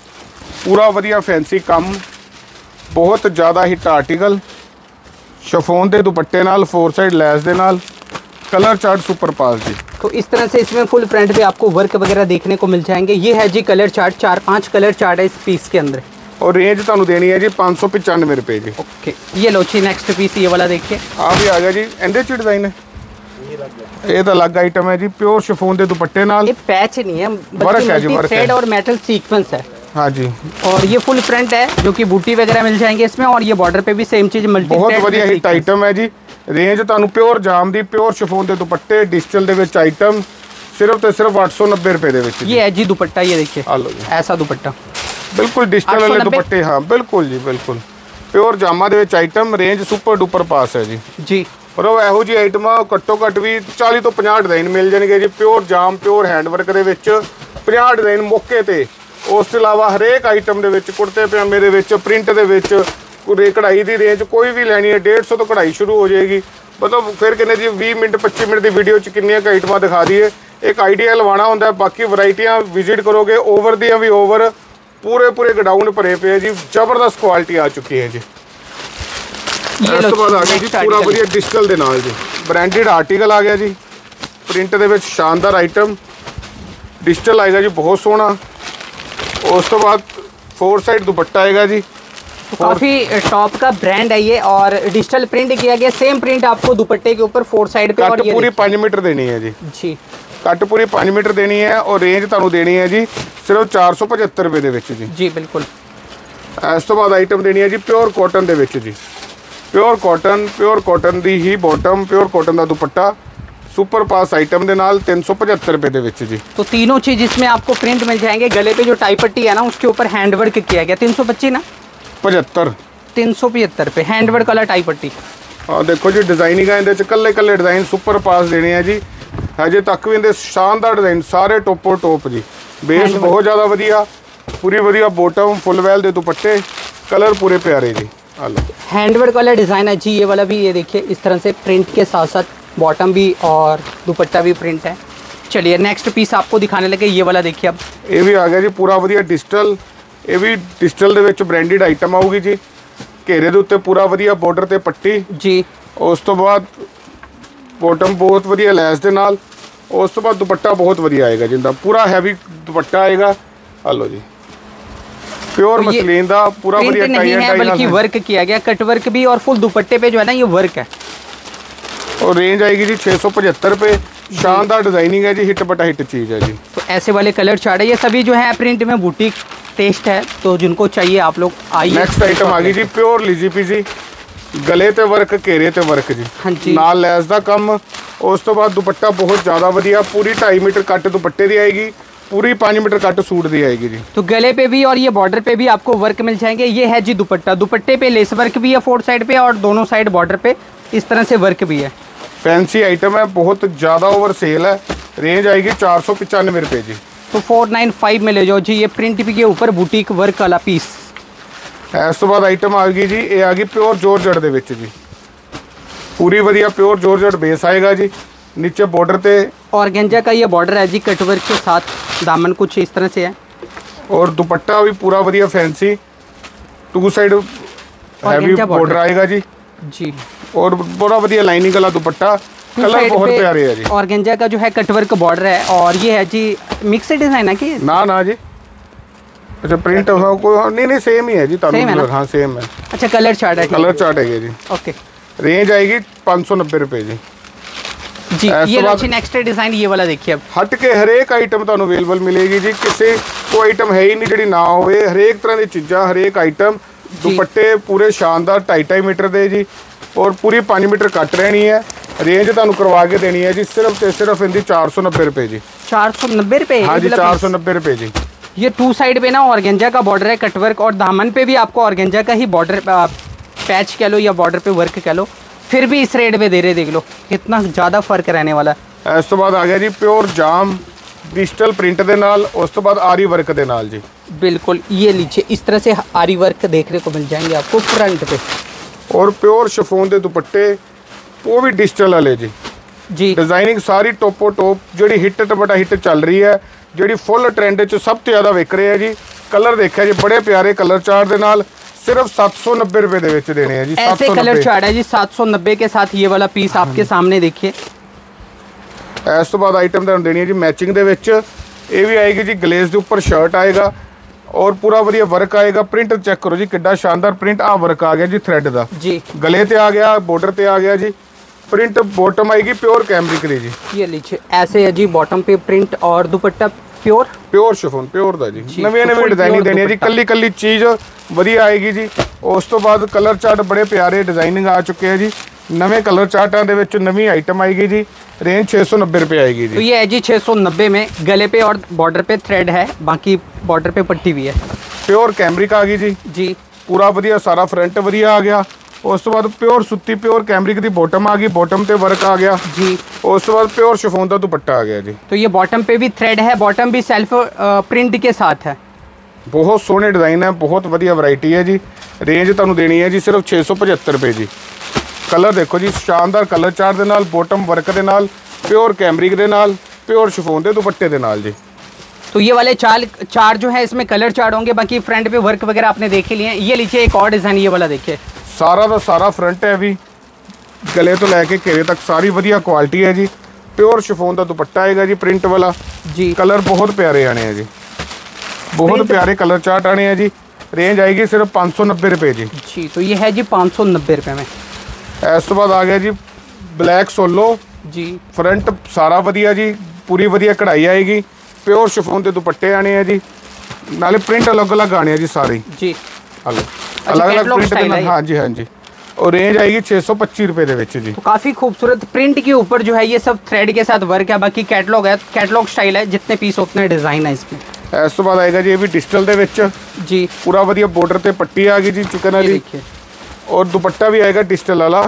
पूरा वधिया फैंसी काम, बहुत ज़्यादा हिट आर्टिकल। शिफॉन के दुपट्टे नाल, 4 साइड लैस दे नाल, कलर चार्ट सुपर पास जी। तो इस तरह से इसमें फुल फ्रंट पे आपको वर्क वगैरह देखने को मिल जाएंगे। ये है जी कलर चार्ट, 4-5 कलर चार्ट है इस पीस के अंदर। और रेंज तुहानूं देनी है जी 595 रुपए जी। ओके, ये लो जी नेक्स्ट पीस ये वाला देखिए। आ भी आ गया जी, इहदे च डिजाइन है, ये तो अलग आइटम है जी। प्योर शिफॉन के दुपट्टे नाल, ये पैच नहीं है वर्क है जी, वर्क थ्रेड और मेटल सीक्वेंस है। हाँ जी। और ये फुल फ्रंट है जो कि बूटी वगैरह मिल जाएंगे इसमें। और ये बॉर्डर पे भी सेम चीज मल्टी, बहुत बढ़िया हिट आइटम है जी। रेंज तुहानूं प्योर जाम दी, प्योर शिफॉन के दुपट्टे डिजिटल दे विच आइटम सिर्फ ते सिर्फ 890 रुपए दे विच। ये है जी दुपट्टा, ये देखिए आ लो जी, ऐसा दुपट्टा बिल्कुल डिजिटल वाले दुपट्टे। हाँ बिल्कुल जी, बिल्कुल प्योर जामा दे विच item. Range super duper pass है जी। जी पर ਇਹੋ जी आइटम घट्टो घट भी 40 ਤੋਂ 50 डिजाइन मिल जाएंगे जी। प्योर जाम प्योर हैंडवर्क ਦੇ ਵਿੱਚ 50 डिजाइन मौके ਤੇ। ਉਸ ਤੋਂ ਇਲਾਵਾ ਹਰੇਕ ਆਈਟਮ ਦੇ ਵਿੱਚ ਕੁੜਤੇ ਪਜਾਮੇ ਦੇ ਵਿੱਚ ਪ੍ਰਿੰਟ ਦੇ ਵਿੱਚ ਕਢਾਈ ਦੀ ਰੇਂਜ ਕੋਈ ਵੀ ਲੈਣੀ ਹੈ 150 ਤੋਂ ਕਢਾਈ ਸ਼ੁਰੂ ਹੋ ਜਾਏਗੀ। मतलब फिर कहने जी 20 मिनट 25 मिनट की वीडियो च किन्नियां आइटमां दिखा दिए। एक आइडिया लवाना होंदा, बाकी वराइटियां विजिट करोगे ओवर दियां भी ओवर, पूरे पूरे गडाउन भरे पे जी। जबरदस्त क्वालिटी आ चुकी है जी। इस तो बाद आ गया जी पूरा वधिया डिजिटल दे नाल जी, ब्रांडेड आर्टिकल आ गया जी। प्रिंट दे विच शानदार आइटम, डिजिटल आएगा जी बहुत सोहना। उस तो बाद 4 साइड दुपट्टा आएगा जी, तो काफी टॉप का ब्रांड है ये, और डिजिटल प्रिंट किया गया, सेम प्रिंट आपको दुपट्टे के ऊपर 4 साइड पे। और कट पूरी 5 मीटर देनी है जी। जी कट पूरी 5 मीटर देनी है और रेंज ਤੁਹਾਨੂੰ देनी है जी सिर्फ 475 रुपए ਦੇ ਵਿੱਚ ਜੀ। जी बिल्कुल। ਇਸ ਤੋਂ ਬਾਅਦ ਆਈਟਮ ਦੇਣੀ ਹੈ ਜੀ ਪਿਓਰ ਕਾਟਨ ਦੇ ਵਿੱਚ ਜੀ। ਪਿਓਰ ਕਾਟਨ ਦੀ ਹੀ ਬਾਟਮ, ਪਿਓਰ ਕਾਟਨ ਦਾ ਦੁਪੱਟਾ, सुपर पास आइटम ਦੇ ਨਾਲ 375 रुपए ਦੇ ਵਿੱਚ जी। तो तीनों चीज इसमें आपको प्रिंट मिल जाएंगे। गले पे जो टाई पट्टी है ना उसके ऊपर हैंडवर्क किया गया। 325 ना 75 375 पे हैंडवर्क वाला टाई पट्टी। ਆ ਦੇਖੋ ਜੀ ਡਿਜ਼ਾਈਨਿੰਗ ਆ ਇਹਦੇ ਚ ਕੱਲੇ ਡਿਜ਼ਾਈਨ ਸੁਪਰ ਪਾਸ ਦੇਣੇ ਆ ਜੀ। ਹਜੇ ਤੱਕ ਵੀ ਇਹਦੇ ਸ਼ਾਨਦਾਰ ਡਿਜ਼ਾਈਨ ਸਾਰੇ ਟੋਪੋ ਟੋਪ ਜੀ। ਬੇਸ ਬਹੁਤ ਜ਼ਿਆਦਾ ਵਧੀਆ, ਪੂਰੀ ਵਧੀਆ ਬੋਟਮ, ਫੁੱਲ ਵੈਲ ਦੇ ਦੁਪੱਟੇ, कलर पूरे प्यारे जी। लो हैंडवर्क वाला डिज़ाइन है जी ये वाला भी। ये देखिए इस तरह से प्रिंट के साथ साथ बॉटम भी और दुपट्टा भी प्रिंट है। चलिए नेक्स्ट पीस आपको दिखाने लगे, ये वाला देखिए अब। ये भी आ गया जी पूरा वधिया डिजिटल। ये भी डिजिटल ਦੇ ਵਿੱਚ ब्रांडेड आइटम आऊगी जी। घेरे ਦੇ ਉੱਤੇ पूरा वधिया बॉर्डर ਤੇ पट्टी जी। ਉਸ ਤੋਂ ਬਾਅਦ बॉटम बहुत वधिया लैस ਦੇ ਨਾਲ। ਉਸ ਤੋਂ ਬਾਅਦ ਦੁਪੱਟਾ बहुत वधिया आएगा जिंदा पूरा हैवी दुपट्टा आएगा। लो जी प्योर मसलिन का पूरा प्रिंट नहीं है बल्कि वर्क किया गया, कट वर्क भी, और फुल दुपट्टे पे जो है ना ये वर्क है। और रेंज आएगी जी 675 रुपये। शानदार डिजाइनिंग है जी, हिट बटा हिट चीज़ है जी। तो ऐसे वाले कलर चार्ट है, ये सभी जो है प्रिंट में बुटीक टेस्ट है, तो जिनको चाहिए आप लोग आइए। नेक्स्ट आइटम आ गई जी प्योर लिजी पीजी, गले ते वर्क, घेरे ते वर्क जी। हाँ जी। नाल लैस दा कम। उस तो बाद दुपट्टा बहुत ज़्यादा वधिया, पूरी 2.5 मीटर कट दुपट्टे दी आएगी, पूरी 5 मीटर कट सूट दी आएगी जी। तो गले पे भी और ये बॉर्डर पे भी आपको वर्क मिल जाएंगे। ये है जी दुपट्टा, दुपट्टे पे लेस वर्क भी है 4 साइड पे, और दोनों साइड बॉर्डर पे इस तरह से वर्क भी है। फैंसी आइटम है, बहुत ज़्यादा ओवर सेल है। रेंज आएगी 495 रुपये जी। तो 495 में ले जाओ जी। ये प्रिंट भी के ऊपर बुटीक वर्क वाला पीस। इस तो बाद आइटम आ गई जी, ये आ गई प्योर जॉर्जेट दे विच जी। पूरी वधिया प्योर जॉर्जेट बेस आएगा जी। नीचे बॉर्डर पे ऑर्गेंजा का ये बॉर्डर है जी, कटवर्क के साथ, दामन कुछ इस तरह से है, और दुपट्टा भी पूरा वधिया फैंसी 2 साइड हैवी बॉर्डर आएगा जी। जी और बड़ा वधिया लाइनिंग वाला दुपट्टा, कलर बहुत प्यारे है जी। ऑर्गेंजा का जो है कटवर्क बॉर्डर है, और ये है जी मिक्स डिजाइन है कि ना जी। अच्छा प्रिंट कोई नहीं सेम ही है जी। हाँ सेम है। अच्छा कलर चार्ट है, कलर चार्ट है जी। ओके। रेंज आएगी 590 रुपये जी। जी ये लो जी नेक्स्ट डिजाइन ये वाला देखिए अब। हट के हरेक आइटम ਤੁਹਾਨੂੰ अवेलेबल मिलेगी जी। किसी कोई आइटम है ही नहीं ਜਿਹੜੀ ना ਹੋਵੇ। हरेक तरह की चीज़ा, हरेक आइटम। दुपट्टे पूरे शानदार 2.5 मीटर दे जी, और पूरी 5 मीटर कट रहनी है। रेंज ਤੁਹਾਨੂੰ करवा के देनी है जी सिर्फ ਤੇ सिर्फ इनकी 490 रुपये जी। 490 रुपये? हाँ जी 490 रुपये जी। ये 2 साइड पे ना ऑर्गेंजा का बॉर्डर है, कटवर्क, और दामन पे भी आपको ऑर्गेंजा का ही बॉर्डर पैच कह लो या बॉर्डर पे वर्क कह लो, फिर भी इस रेट पे दे रहे। देख लो कितना ज़्यादा फर्क रहने वाला है। इस तो बाद आ गया जी प्योर जाम डिजिटल प्रिंट दे नाल, उस तो बाद आरी वर्क दे नाल जी। बिल्कुल ये लीजिए इस तरह से आरी वर्क देखने को मिल जाएंगे आपको फ्रंट पे, और प्योर शिफॉन दे दुपट्टे वो भी डिजिटल वाले जी। जी डिजाइनिंग सारी टोपो टोप जी, हिट बटा हिट चल रही है, जी फुल ट्रेंड च सब तो ज़्यादा विक रहे हैं जी। कलर देखा जी बड़े प्यारे कलर चार्ट दे नाल, सिर्फ 790 रुपये दे विच देने हैं जी। ऐसे कलर चार्ट है जी 790 के साथ। ये वाला पीस आपके सामने देखिए। इस तो बाद आइटम तुहानूं देनी है जी मैचिंग दे विच। ये भी आएगी जी ग्लेज के उपर शर्ट आएगा, और पूरा वधिया वर्क आएगा। प्रिंट चेक करो जी कितना शानदार प्रिंट। आ वर्क आ गया जी थ्रेड का जी, गले ते आ गया, बॉर्डर ते आ गया जी। प्रिंट बॉटम आएगी प्योर कैमरिक दी जी। ये लीजिए ऐसे है जी बॉटम पे प्रिंट, और दुपट्टा प्योर शिफॉन प्योर दा जी। नवी डिजाइनिंग देनी है जी, कल्ली कल्ली चीज़ वधिया आएगी जी। उस तो बाद कलर चार्ट बड़े प्यारे डिजाइनिंग आ चुके हैं जी। नवे कलर चार्टां दे विच नवी आइटम आएगी जी। रेंज 690 रुपये आएगी जी। तो ये है जी 690 में। गले पे और बॉर्डर पे थ्रेड है, बाकी बॉर्डर पे पट्टी भी है। प्योर कैमरिक आ गई जी। जी पूरा वधिया सारा फ्रंट वधिया आ गया। उस तो बाद प्योर सुत्ती प्योर कैमरिक की बॉटम आ गई, बॉटम ते वर्क आ गया जी। उस तो बाद प्योर शिफॉन का दुपट्टा आ गया जी। तो ये बॉटम पे भी थ्रेड है, बॉटम भी सेल्फ प्रिंट के साथ है। बहुत सोहने डिज़ाइन है, बहुत वधिया वैरायटी है जी। रेंज तुहानूं देनी है जी सिर्फ 675 रुपये जी। कलर देखो जी शानदार कलर चार्ट दे नाल, बॉटम वर्क दे नाल, प्योर कैमरिक दे नाल, प्योर शिफॉन दे दुपट्टे दे नाल जी। तो ये वाले चार जो है इसमें कलर चार्ट होंगे, बाकी फ्रंट पे वर्क वगैरह आपने देखे लिए हैं। ये लीजिए एक और डिज़ाइन ये वाला देखिए। सारा का सारा फ्रंट है भी, गले तो लैके घेरे तक सारी वधिया क्वालिटी है जी। प्योर शिफॉन का दुपट्टा आएगा जी प्रिंट वाला जी। कलर बहुत प्यारे आने हैं जी, बहुत प्यारे कलर चार्ट आने हैं जी। रेंज आएगी सिर्फ 590 रुपए जी। जी तो ये है जी 590 रुपये में। इस तो बाद आ गया जी ब्लैक सोलो जी, फ्रंट सारा वधिया जी, पूरी वधिया कढ़ाई आएगी, प्योर शिफॉन के दुपट्टे आने हैं जी, नाले प्रिंट अलग अलग आने हैं जी सारे जी, अलग अलग प्रिंट के नाल। हाँ जी हाँ जी, और रेंज आएगी 625 रुपए दे विच जी। तो काफ़ी खूबसूरत प्रिंट के ऊपर जो है ये सब थ्रेड के साथ वर्क है, बाकी कैटलॉग है, कैटलॉग स्टाइल है, जितने पीस उतने डिज़ाइन है इसमें। इस तो बाद आएगा जी ये भी डिजिटल दे विच जी, पूरा वधिया बॉर्डर ते पट्टी आ गई जी चिकन वाली, देखिए, और दुपट्टा भी आएगा डिजिटल वाला,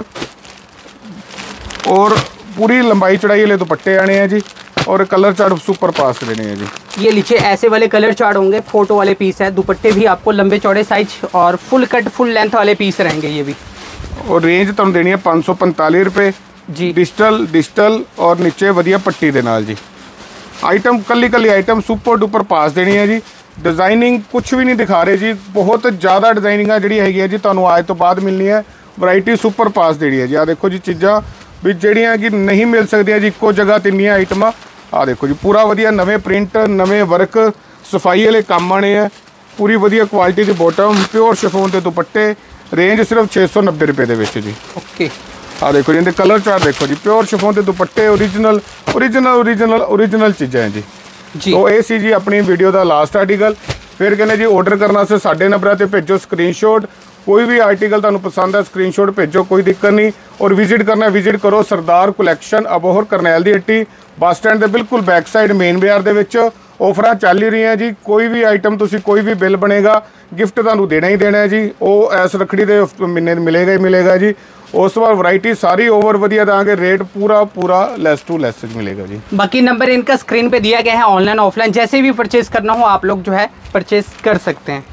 और पूरी लंबाई चौड़ाई वाले दुपट्टे आने हैं जी, और कलर चार्ट सुपर पास देने हैं जी। ये नीचे ऐसे वाले कलर चार्ट होंगे, फोटो वाले पीस है, दुपट्टे भी आपको लंबे चौड़े साइज और फुल कट फुल लेंथ वाले पीस रहेंगे ये भी। और रेंज तुम देनी है 545 रुपए जी, डिजिटल और नीचे वधिया पट्टी दे नाल जी। आइटम कली आइटम सुपर डुपर पास देनी है जी। डिजाइनिंग कुछ भी नहीं दिखा रहे जी, बहुत ज़्यादा डिजाइनिंग जी है जी, तुहानू आज तो बाद मिलनी है। वैरायटी सुपर पास देनी है जी। आ देखो जी चीज़ां भी ਜਿਹੜੀਆਂ कि नहीं मिल सकदियां जी इक्को जगह तिन्नियां आइटमां। आ देखो जी पूरा वधिया नवे प्रिंट नवे वर्क सफाई वाले काम आने हैं, पूरी वधिया क्वालिटी की बॉटम, प्योर शिफॉन के दुपट्टे, रेंज सिर्फ 690 रुपए दे विच जी। ओके, आ देखो जी इनके कलर चार्ट देखो जी, प्योर शिफॉन के दुपट्टे ओरिजिनल ओरिजिनल ओरिजिनल ओरिजिनल चीज़ां हैं जी। जी तो ये सी जी अपनी वीडियो का लास्ट आर्टिकल। फिर कहने जी ऑर्डर करना से साढ़े नंबर से भेजो स्क्रीनशॉट, कोई भी आर्टिकल तुहानू पसंद है स्क्रीनशॉट भेजो, कोई दिक्कत नहीं। और विजिट करना विजिट करो सरदार कलैक्शन अबोहर करनैल दी हट्टी बस स्टैंड के बिल्कुल बैक साइड मेन बाजार दे विच ऑफर चल ही रही हैं जी। कोई भी आइटम तुसी कोई भी बिल बनेगा गिफ्ट तुहानू देना ही देना है जी, वो इस रखड़ी के महीने मिलेगा ही मिलेगा जी। उस बार वैरायटी सारी ओवर वधिया देंगे, रेट पूरा लेस टू लेस मिलेगा जी। बाकी नंबर इनका स्क्रीन पे दिया गया है, ऑनलाइन ऑफलाइन जैसे भी परचेज करना हो आप लोग जो है परचेज कर सकते हैं।